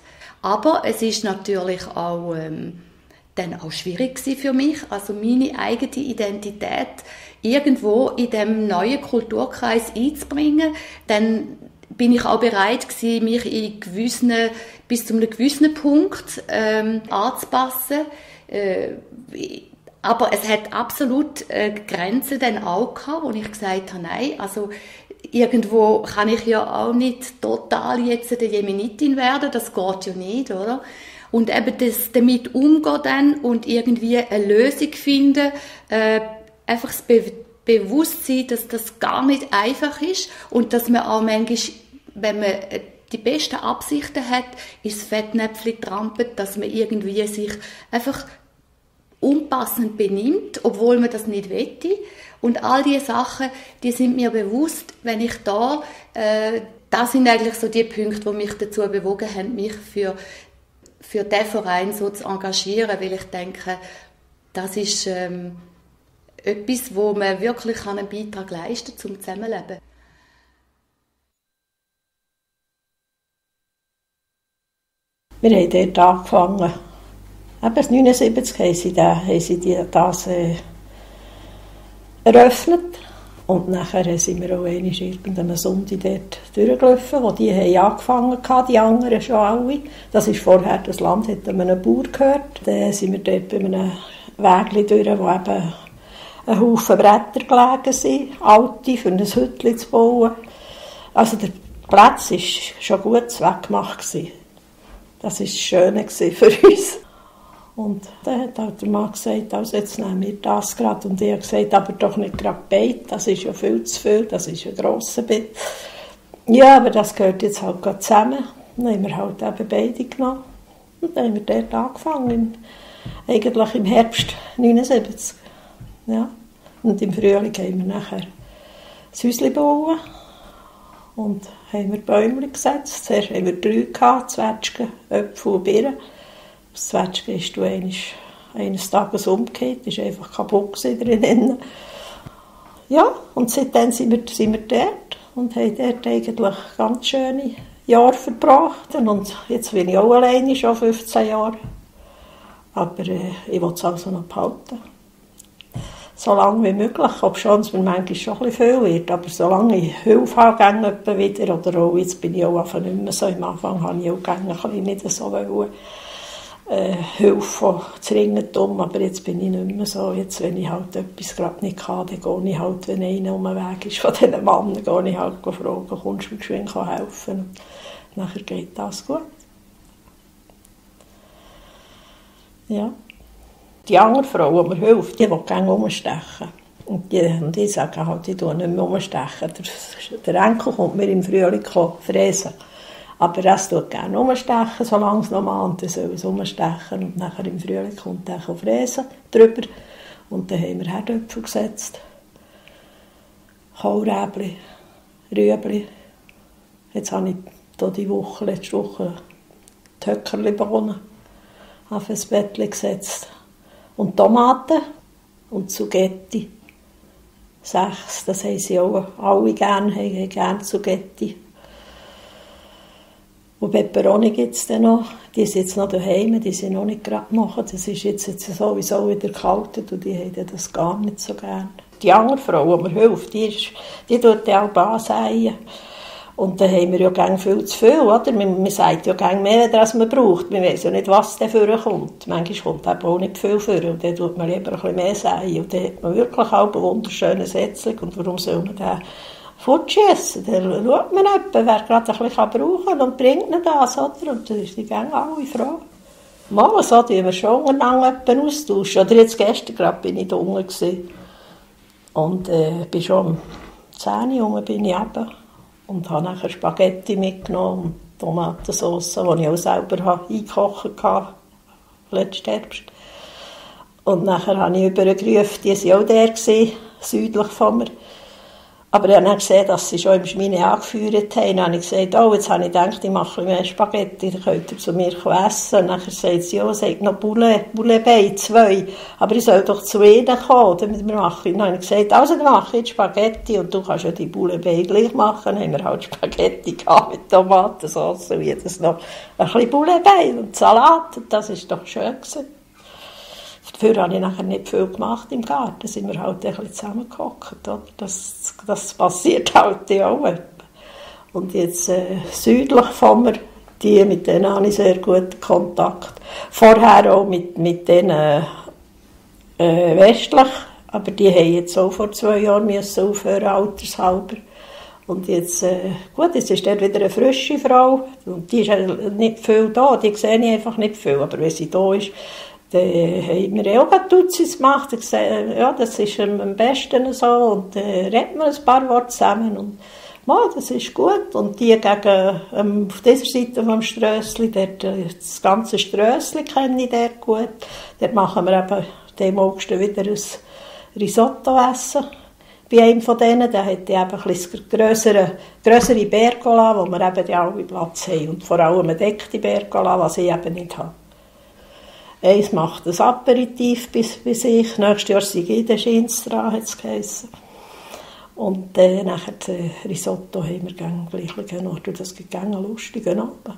Aber es ist natürlich auch, ähm, dann auch schwierig für mich, also meine eigene Identität irgendwo in dem neuen Kulturkreis einzubringen. Dann bin ich auch bereit gewesen, mich in gewissen, bis zu einem gewissen Punkt ähm, anzupassen. Äh, aber es hat absolut äh, Grenzen dann auch gehabt, wo ich gesagt habe, nein, also irgendwo kann ich ja auch nicht total jetzt eine Jemenitin werden, das geht ja nicht, oder? Und eben das damit umgehen dann und irgendwie eine Lösung finden, äh, einfach das Be- Bewusstsein, dass das gar nicht einfach ist und dass man auch manchmal, wenn man die besten Absichten hat, ins Fettnäpfchen trampelt, dass man irgendwie sich einfach unpassend benimmt, obwohl man das nicht wette. Und all diese Sachen, die sind mir bewusst, wenn ich da, äh, das sind eigentlich so die Punkte, die mich dazu bewogen haben, mich für, für diesen Verein so zu engagieren, weil ich denke, das ist ähm, etwas, wo man wirklich einen Beitrag leisten kann zum Zusammenleben. Wir haben dort angefangen. Eben neunundsiebzig haben sie, da, haben sie die, das äh, eröffnet. Und nachher sind wir auch einmal irgendeine Sonntag dort durchgelaufen, wo die haben angefangen haben, die anderen schon alle. Das ist vorher, das Land hat einem Bauer gehört. Dann sind wir dort bei einem Weg durch, wo eben ein Haufen Bretter gelegen sind, alte, für ein Hütchen zu bauen. Also der Platz war schon gut weggemacht. Das war das Schöne für uns. Und dann hat auch der Mann gesagt, also jetzt nehmen wir das gerade. Und ich habe gesagt, aber doch nicht gerade Beit, das ist ja viel zu viel, das ist ein grosser Beit. Ja, aber das gehört jetzt halt gerade zusammen. Dann haben wir halt eben beide genommen. Und dann haben wir dort angefangen, im, eigentlich im Herbst neunundsiebzig. Ja. Und im Frühling haben wir nachher das Häuschen gebaut und haben wir Bäume gesetzt. Zuerst haben wir drei gehabt, Zwetschgen, Äpfel und Birnen. Das Zwetschgen ist eines, eines Tages umgekehrt, ist einfach kaputt drinnen. Ja, und seitdem sind wir, sind wir dort und haben dort eigentlich ganz schöne Jahre verbracht. Und jetzt bin ich auch alleine, schon fünfzehn Jahre. Aber äh, ich will es also noch behalten. So lange wie möglich, obwohl es mir manchmal schon ein bisschen viel wird. Aber solange ich Hilfe habe, gehe ich wieder. Oder auch, jetzt bin ich auch einfach nicht mehr so. Am Anfang habe ich auch gerne nicht so wollen, äh, Hilfe von Zwingentum. Aber jetzt bin ich nicht mehr so. Jetzt, wenn ich halt etwas gerade nicht kann, dann gehe ich halt, wenn einer um den Weg ist von diesen Männern, gehe ich halt fragen, kommst du mir geschwind helfen? Und nachher geht das gut. Ja. Die andere Frau, die mir hilft, die will gerne umstechen. Und die, und die sagen halt, ich tue nicht mehr umstechen. Der, der Enkel kommt mir im Frühling fräsen. Aber er tut gerne umstechen, solange es noch mal, und dann soll es umstechen. Und nachher im Frühling kommt er fräsen drüber. Und dann haben wir Herdöpfel gesetzt. Kohlräbli, Rüebli. Jetzt habe ich hier die Woche, letzte Woche die Höckerli-Bohnen auf ein Bettchen gesetzt. Und Tomaten und Zugetti. Sechs, das haben sie auch alle gerne, haben gerne Zugetti. Und Peperoni gibt es dann noch. Die sind jetzt noch daheim, die sind noch nicht gerade gemacht. Das ist jetzt, jetzt sowieso wieder kalt und die haben das gar nicht so gerne. Die andere Frau, die mir hilft, die, ist, die tut auch ansäen. Und dann haben wir ja gerne viel zu viel, oder? Man, man sagt ja gerne mehr, als man braucht. Man weiß ja nicht, was dafür kommt. Manchmal kommt eben auch nicht viel vor und dann tut man lieber ein bisschen mehr säen. Und dann hat man wirklich auch eine wunderschöne Setzung. Und warum soll man den fortschiessen? Dann schaut man jemanden, wer gerade ein bisschen brauchen kann und bringt ihnen das, oder? Und dann ist die gerne alle froh. Mal so, die wir schon untereinander austauschen. Oder jetzt gestern gerade bin ich da unten gewesen. Und äh, bin schon um zehn Uhr bin ich eben. Und habe nachher Spaghetti mitgenommen und Tomatensauce, die ich auch selber eingekocht habe, letzten Herbst. Und nachher habe ich übergerufen, die waren auch der, gewesen, südlich von mir. Aber ich habe dann gesehen, dass sie schon im Schmine angeführt haben. Dann habe ich gesagt, oh, jetzt habe ich gedacht, ich mache ein bisschen mehr Spaghetti, dann könnt ihr zu mir essen. Und dann sagt sie, ja, es hat noch Bulle, Bullebein, zwei. Aber ich soll doch zu ihnen kommen, damit wir machen. Dann habe ich gesagt, also dann mache ich jetzt Spaghetti und du kannst ja die Bullebein gleich machen. Dann haben wir halt Spaghetti gehabt mit Tomatensauce und jedes noch ein bisschen Bullebein und Salat. Und das war doch schön gewesen. Dafür habe ich nachher nicht viel gemacht im Garten, da sind wir halt ein bisschen zusammengehockt. Das, das passiert halt auch. Und jetzt äh, südlich von mir, die, mit denen habe ich sehr guten Kontakt. Vorher auch mit, mit denen äh, westlich, aber die haben jetzt auch vor zwei Jahren müssen aufhören, altershalber. Und jetzt, äh, gut, jetzt ist dort wieder eine frische Frau, und die ist ja nicht viel da, die sehe ich einfach nicht viel, aber wenn sie da ist, dann haben wir auch Duzis gemacht. Ich sage, ja, das ist am besten so. Und dann äh, reden wir ein paar Worte zusammen. Und ja, das ist gut. Und die gegen, ähm, auf dieser Seite vom Strössli, dort, das ganze Strössli kenne ich dort gut. Dort machen wir eben dem August wieder ein Risotto essen. Bei einem von denen, der hat eben ein bisschen grössere, grössere Pergola, wo wir eben alle Platz haben. Und vor allem eine deckte Pergola, was ich eben nicht habe. Eins macht ein Aperitif bis, bis ich. Nächstes Jahr sei ich in der Schinstra, hat es geheissen. Und äh, nachher das Risotto haben wir gerne gleich Ort. Und das geht gerne lustig oben.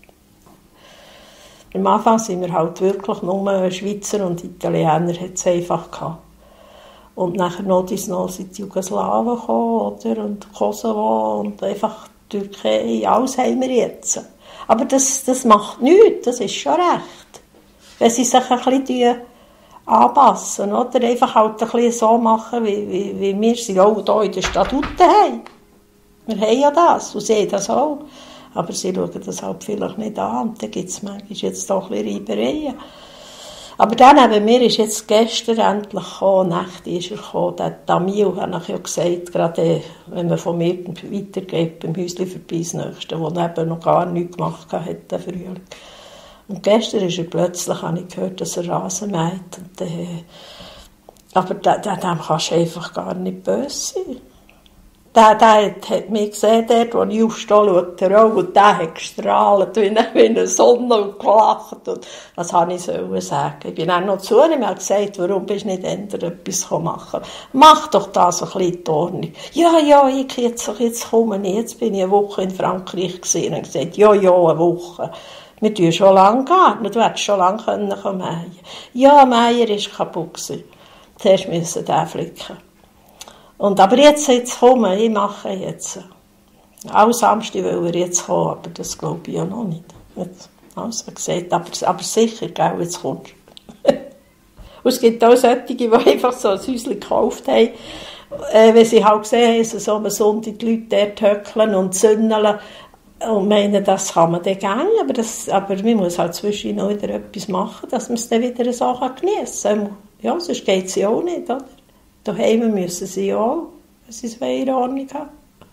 Am Anfang sind wir halt wirklich nur Schweizer und Italiener, hat es einfach gehabt. Und nachher noch die noch sind die Jugoslawen gekommen, oder? Und Kosovo und einfach Türkei, alles haben wir jetzt. Aber das, das macht nichts, das ist schon recht. Wenn sie sich ein bisschen anpassen, oder einfach halt ein bisschen so machen, wie, wie, wie wir sie auch hier in den Statuten haben. Wir haben ja das und sehen das auch. Aber sie schauen das halt vielleicht nicht an und dann gibt es manchmal jetzt doch ein bisschen Reibereien. Aber dann neben mir ist jetzt gestern endlich gekommen, Nächte ist er gekommen, der Tamil, habe ich ja gesagt, gerade wenn man von mir weitergeht, beim Häuschen vorbei, das Nächste, wo er eben noch gar nichts gemacht hat, der Frühling. Und gestern ist er plötzlich, habe ich gehört, dass er Rasen mäht. Und, äh, aber dem kannst du einfach gar nicht böse sein. Der, der hat, hat mich gesehen, dort, wo ich aufstehe, schaut er auch, und der hat gestrahlt, wie eine, wie eine Sonne, und gelacht. Und was habe ich sollen sagen? Ich bin auch noch zu ihm und gesagt, warum bist du nicht ändern, etwas machen? Mach doch das ein bisschen die Ordnung. Ja, ja, ich jetzt, jetzt komme ich. Jetzt bin ich eine Woche in Frankreich gewesen und gesagt, ja, ja, eine Woche. Wir tun schon lange gehen. Du hättest schon lange können mähen. Ja, Meier ist kaputt gewesen. Zuerst müssen den flicken. Und aber jetzt, jetzt kommen, ich mache jetzt. Auch Samstag will er jetzt kommen, aber das glaube ich ja noch nicht. Jetzt, also gesagt, aber, aber sicher, gell, jetzt kommst du. Und es gibt auch solche, die einfach so ein Häuschen gekauft haben, äh, wenn sie halt gesehen haben, so am Sonntag die Leute dort höckeln und zündeln. Und meinen, das kann man dann gerne, aber, das, aber man muss halt zwischendurch noch wieder etwas machen, dass man es dann wieder so geniessen kann. Ja, sonst geht es ja auch nicht, oder? Daheim müssen sie ja auch, wenn sie es in Ordnung haben.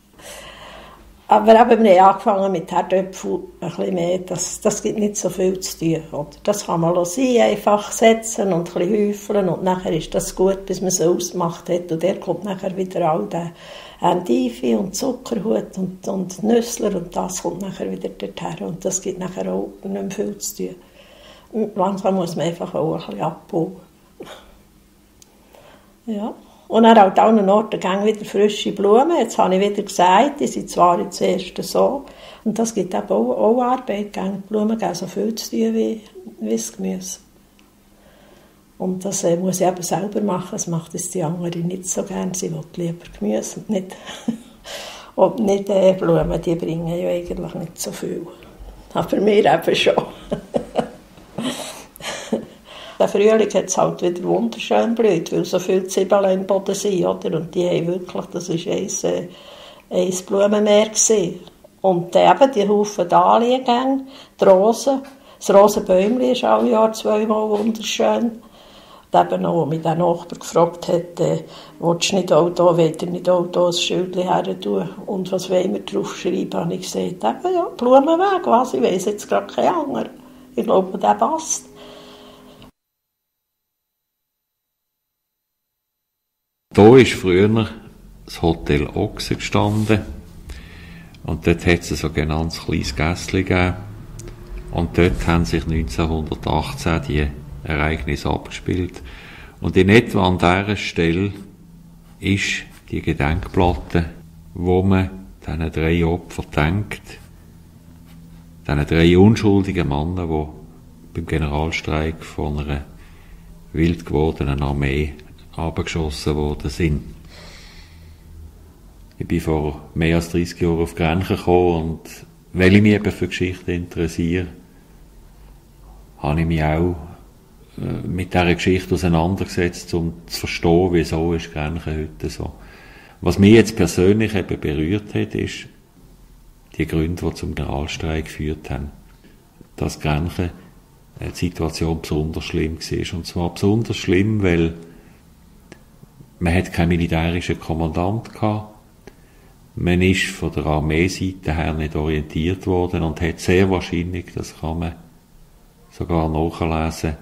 Aber eben, wir haben angefangen mit Herdöpfeln ein bisschen mehr, das, das gibt nicht so viel zu tun. Oder? Das kann man sein, einfach setzen und ein bisschen häufeln und nachher ist das gut, bis man es ausgemacht hat. Und der kommt nachher wieder all der Endive und Zuckerhut und, und Nüssler und das kommt nachher wieder dorthin. Und das gibt nachher auch nicht mehr viel zu tun. Und langsam muss man einfach auch ein bisschen abbauen. Ja. Und dann halt an allen Orten gehen wieder frische Blumen. Jetzt habe ich wieder gesagt, die sind zwar jetzt erst so. Und das gibt eben auch, auch Arbeit. Die Blumen geben so viel zu tun wie, wie das Gemüse. Und das äh, muss ich eben selber machen. Das macht es die andere nicht so gerne. Sie will lieber Gemüse und nicht, und nicht äh, Blumen. Die bringen ja eigentlich nicht so viel. Aber mir eben schon. Der Frühling hat es halt wieder wunderschön blüht, weil so viele Zwiebeln im Boden sind, oder? Und die haben wirklich, das war ein, ein Blumenmeer gewesen. Und eben die Haufen Dahliengänge, die Rosen, das Rosenbäumchen ist alle Jahr zweimal wunderschön. Und eben noch, als mich der Nachbar gefragt hat, äh, willst du nicht auch da, wollt ihr nicht auch da ein Schildchen her tun und was wollen wir drauf schreiben, habe ich gesagt, eben ja, Blumenweg, was, ich weiss jetzt gerade keinen anderen. Ich glaube, der passt. Da war früher das Hotel Ochse gestanden. Und dort hat es ein sogenanntes kleines Gässchen gegeben. Und dort haben sich neunzehnhundertachtzehn die Ereignisse abgespielt. Und in etwa an dieser Stelle ist die Gedenkplatte, wo man diesen drei Opfern denkt, diesen drei unschuldigen Männern, die beim Generalstreik von einer wild gewordenen Armee abgeschossen worden sind. Ich bin vor mehr als dreissig Jahren auf Grenchen gekommen und weil ich mich eben für Geschichte interessiere, habe ich mich auch äh, mit dieser Geschichte auseinandergesetzt, um zu verstehen, wieso ist Grenchen heute so. Was mich jetzt persönlich eben berührt hat, ist die Gründe, die zum Generalstreik geführt haben. Dass Grenchen die Situation besonders schlimm war. Und zwar besonders schlimm, weil man hat keinen militärischen Kommandant gehabt. Man ist von der Armeeseite her nicht orientiert worden und hat sehr wahrscheinlich, das kann man sogar nachlesen,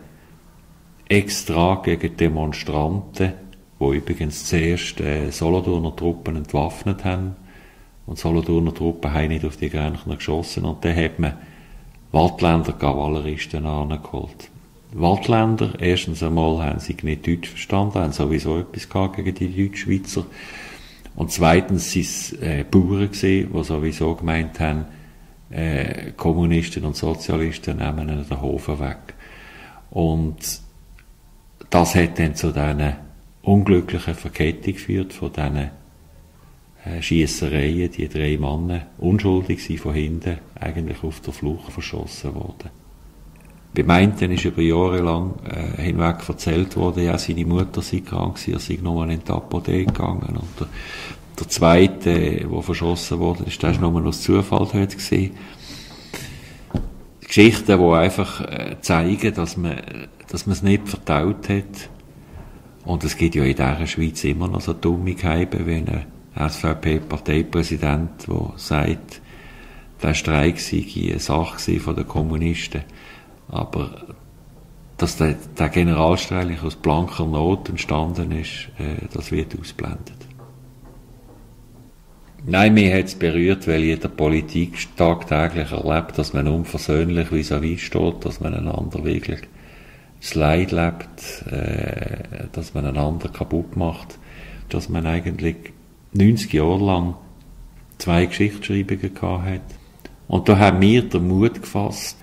extra gegen Demonstranten, die übrigens zuerst äh, Solothurner Truppen entwaffnet haben, und Solothurner Truppen haben nicht auf die Grenchen geschossen, und dann hat man Waadtländer Kavalleristen angeholt. Waadtländer, erstens einmal haben sie nicht Deutsch verstanden, haben sowieso etwas gehabt gegen die Deutschschweizer. Und zweitens sind es äh, Bauern gewesen, die sowieso gemeint haben, äh, Kommunisten und Sozialisten nehmen ihnen den Hofen weg. Und das hat dann zu diesen unglücklichen Verkettung geführt von diesen äh, Schiessereien. Die drei Männer, unschuldig sind, von hinten eigentlich auf der Flucht verschossen worden. Beim einen ist über Jahre lang äh, hinweg erzählt worden, ja, seine Mutter sei krank gewesen, er sei nur in die Apotheke gegangen. Und der, der zweite, der verschossen wurde, ist, der ist nur aus Zufall dort gewesen. Geschichten, die einfach äh, zeigen, dass man, dass man es nicht verdaut hat. Und es gibt ja in dieser Schweiz immer noch so Dummigkeiten, wie ein S V P-Parteipräsident, der sagt, der Streik sei eine Sache von den Kommunisten. Aber dass der, der Generalstreik aus blanker Not entstanden ist, äh, das wird ausblendet. Nein, mich hat es berührt, weil ich in der Politik tagtäglich erlebt, dass man unversöhnlich vis-à-vis steht, dass man einander wirklich das Leid lebt, äh, dass man einander kaputt macht, dass man eigentlich neunzig Jahre lang zwei Geschichtsschreibungen gehabt hat. Und da haben wir den Mut gefasst,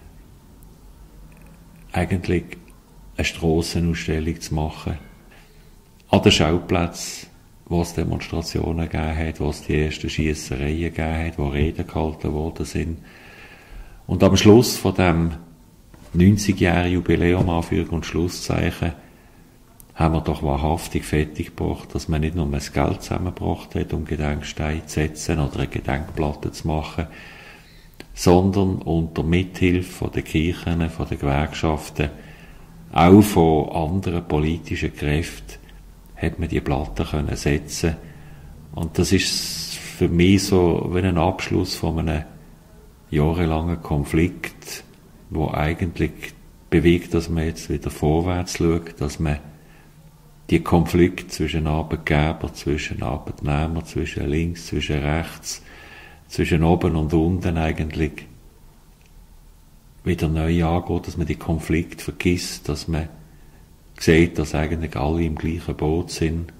eigentlich eine Strassenausstellung zu machen. An den Schauplätzen, wo es Demonstrationen gegeben hat, wo es die ersten Schiessereien gegeben hat, wo Reden gehalten worden sind. Und am Schluss von dem neunzigjährigen Jubiläum, Anführungs- und Schlusszeichen, haben wir doch wahrhaftig fertiggebracht, dass man nicht nur das Geld zusammengebracht hat, um Gedenksteine zu setzen oder eine Gedenkplatte zu machen, sondern unter Mithilfe von den Kirchen, von den Gewerkschaften, auch von anderen politischen Kräften, hat man die Platte können setzen. Und das ist für mich so wie ein Abschluss von einem jahrelangen Konflikt, wo eigentlich bewegt, dass man jetzt wieder vorwärts schaut, dass man die Konflikte zwischen Arbeitgeber, zwischen Arbeitnehmer, zwischen links, zwischen rechts, zwischen oben und unten eigentlich wieder neu angeht, dass man die Konflikte vergisst, dass man sieht, dass eigentlich alle im gleichen Boot sind.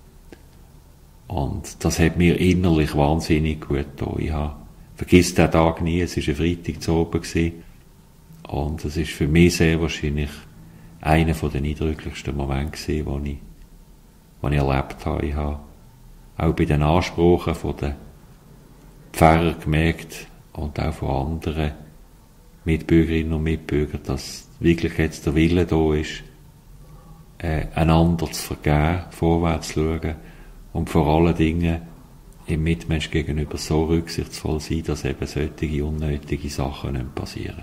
Und das hat mir innerlich wahnsinnig gut getan. Ich habe, vergiss den Tag nie, es war ein Freitag zu oben gewesen. Und es ist für mich sehr wahrscheinlich einer der eindrücklichsten Momente gewesen, den ich, den ich erlebt habe. Ich habe auch bei den Ansprachen von den Pfarrern gemerkt und auch von anderen Mitbürgerinnen und Mitbürgern, dass wirklich jetzt der Wille da ist, äh, einander zu vergeben, vorwärts zu schauen und vor allen Dingen im Mitmensch gegenüber so rücksichtsvoll sein, dass eben solche unnötige Sachen nicht passieren.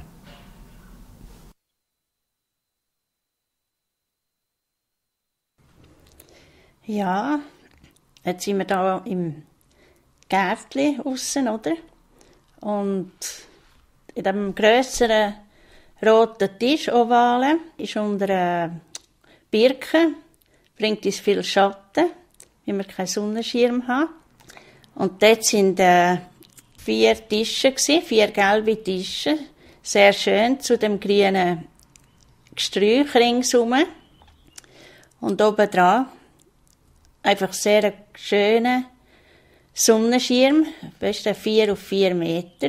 Ja, jetzt sind wir da im Gärtchen aussen, oder? Und in dem grösseren roten Tisch, ovalen, ist unter einer Birke, bringt uns viel Schatten. weil wir keinen Sonnenschirm haben. Und dort waren äh, vier Tische, vier gelbe Tische, sehr schön, zu dem grünen Gesträuch ringsum. Und oben dran einfach sehr schöner Sonnenschirm, weißt du, vier auf vier Meter.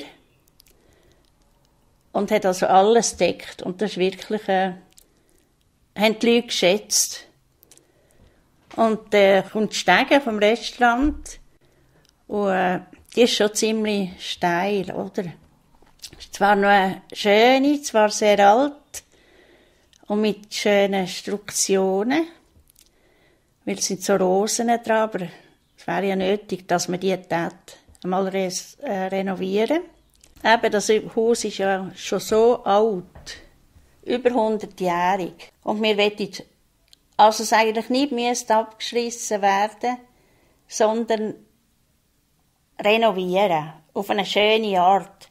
Und hat also alles deckt. Und das ist wirklich, äh, haben die Leute geschätzt. Und dann äh, kommt die Stege vom Restaurant. Und äh, die ist schon ziemlich steil, oder? Zwar noch eine schöne, zwar sehr alt. Und mit schönen Struktionen. Weil es sind so Rosen dran, aber es wäre ja nötig, dass man die tat, einmal res, äh, renovieren. Eben, das Haus ist ja schon so alt, über hundertjährig. Und wir wollen, also es eigentlich nicht müsste abgeschlossen werden, sondern renovieren, auf eine schöne Art.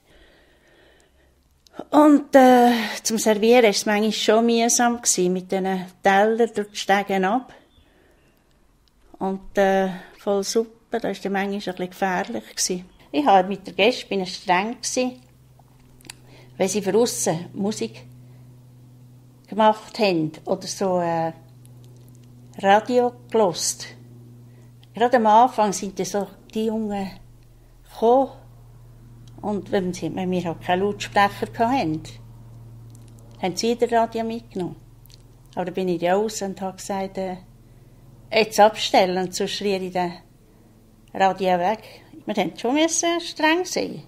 Und äh, zum Servieren war es manchmal schon mühsam gewesen, mit diesen Tellern durch die Stegen ab. Und äh, voll Suppe, das war dann manchmal ein bisschen gefährlich gewesen. Ich habe mit der Gäste bin ich streng gewesen, weil sie von aussen Musik gemacht haben oder so äh, Radio gehört. Gerade am Anfang sind dann so die Jungen gekommen und wenn, sie, wenn wir halt keine Lautsprecher hatten, haben sie das Radio mitgenommen. Aber dann bin ich raus und habe gesagt, äh, jetzt abstellen, und sonst schrie ich das Radio weg. Wir mussten schon streng sein.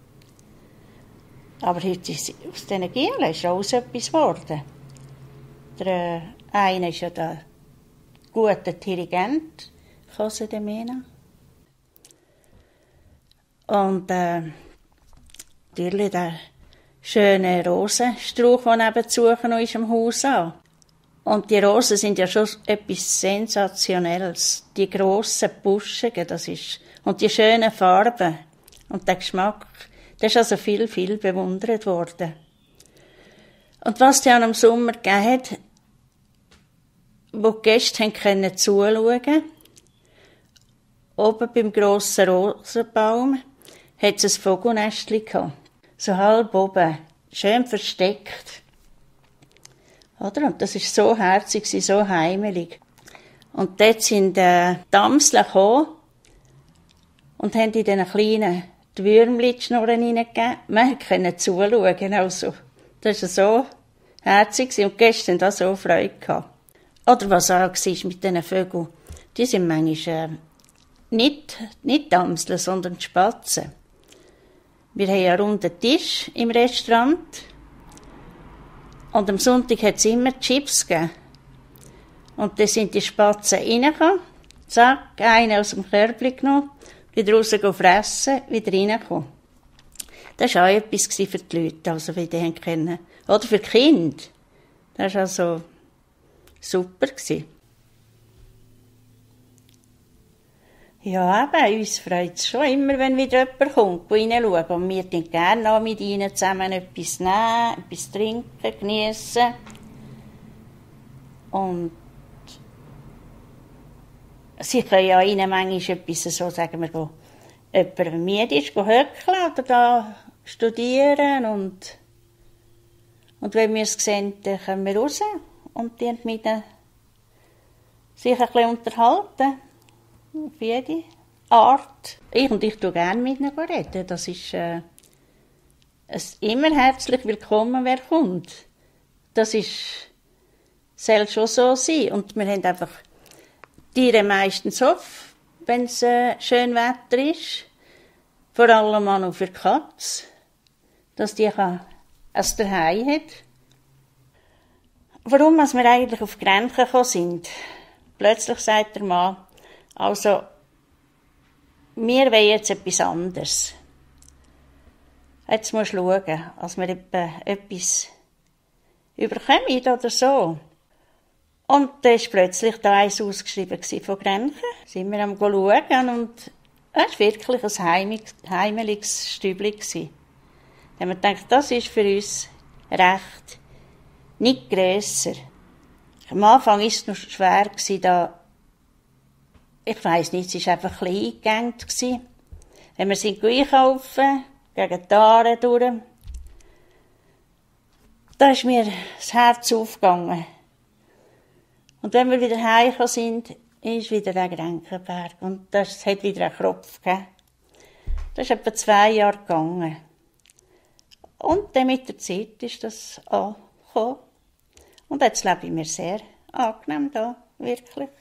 Aber heute ist aus diesen Gielen ist raus etwas geworden. Der äh, eine ist ja der gute Dirigent, José de Mena. Und äh, natürlich der schöne Rosenstrauch, der nebenzu noch ist am Haus an. Und die Rosen sind ja schon etwas Sensationelles. Die grossen, buschigen, das ist, und die schönen Farben und der Geschmack, das ist also viel, viel bewundert worden. Und was dann am Sommer gegeben hat, wo die Gäste haben können zuschauen, oben beim grossen Rosenbaum, hat es ein Vogelnestchen gehabt. So halb oben, schön versteckt. Oder? Und das war so herzig, so heimelig. Und dort sind äh, die Amseln gekommen und haben in diesen kleinen die Würmchen die Schnurren reingegeben. Man konnte zuschauen. Also, das war so herzig und gestern da so Freude gehabt. Oder was auch war mit diesen Vögeln, die sind manchmal äh, nicht, nicht die Amseln, sondern die Spatzen. Wir haben einen runden Tisch im Restaurant. Und am Sonntag hat es immer Chips gegeben. Und dann sind die Spatzen reingekommen, zack, einen aus dem Körbchen genommen, wieder raus fressen, wieder reingekommen. Das war auch etwas für die Leute, also wie die können. Oder für die Kinder. Das war also super. Ja, bei uns freut es schon immer, wenn wieder jemand kommt, der reinschaut. Und wir trinken gerne auch mit ihnen zusammen etwas nehmen, etwas trinken, geniessen. Und sie können ja ihnen manchmal etwas, so sagen wir, wo jemand müde ist, höckeln oder da studieren. Und, und wenn wir es sehen, dann kommen wir raus und die mit ihnen sich ein bisschen unterhalten. Auf jede Art. Ich und ich tue gerne mit ihnen reden. Das ist äh, es immer herzlich willkommen, wer kommt. Das ist, soll schon so sein. Und wir haben einfach Tiere meistens auf, wenn es äh, schön Wetter ist. Vor allem auch noch für die Katze, dass die kann, es daheim hat. Warum wir eigentlich auf Grenchen gekommen sind? Plötzlich sagt der Mann, also, wir wollen jetzt etwas anderes. Jetzt musst du schauen, als wir etwas überkommen oder so. Und da war plötzlich da eins ausgeschrieben von Grenchen. Da sind wir am schauen und es war wirklich ein heimeliges, heimeliges Stübchen. Da haben wir gedacht, das ist für uns recht, nicht grösser. Am Anfang war es noch schwer, da ich weiss nicht, es war einfach ein bisschen eingegangen. Wenn wir sind einkaufen, gegen die Aare durch, da ist mir das Herz aufgegangen. Und wenn wir wieder heimgekommen sind, ist wieder der Gedenkenberg. Und das hat wieder einen Kropf gegeben. Das ist etwa zwei Jahre gegangen. Und dann mit der Zeit ist das angekommen. Und jetzt lebe ich mir sehr angenehm da, wirklich.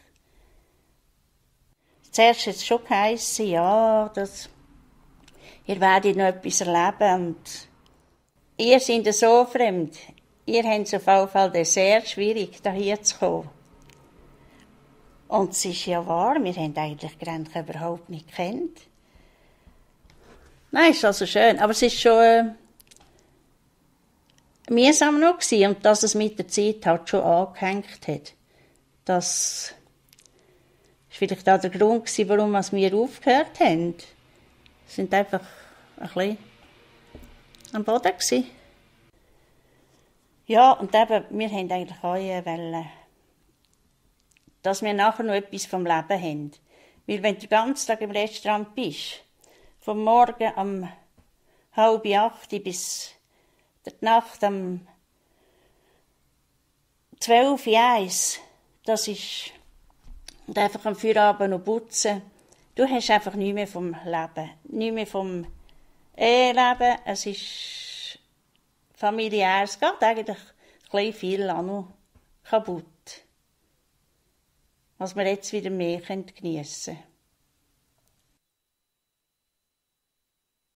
Zuerst hat es schon geheissen, ja, dass ihr werdet noch etwas erleben. Und ihr seid so fremd. Ihr habt es auf jeden Fall sehr schwierig, hierher zu kommen. Und es ist ja wahr, wir haben eigentlich Grenchen überhaupt nicht gekannt. Nein, es ist also schön, aber es ist schon äh, mühsam noch gewesen, und dass es mit der Zeit halt schon angehängt hat. Das war vielleicht auch der Grund gewesen, warum wir aufgehört haben. Wir sind einfach ein bisschen am Boden gewesen. Ja, und eben, wir haben eigentlich auch wollen, dass wir nachher noch etwas vom Leben haben. Weil wenn du den ganzen Tag im Restaurant bist, vom Morgen um halb acht bis der Nacht um zwölf, eins, das ist, und einfach am Feierabend noch putzen, du hast einfach nichts mehr vom Leben, nichts mehr vom Eheleben, es ist familiär, es geht eigentlich ein bisschen viel auch noch kaputt, was wir jetzt wieder mehr geniessen können.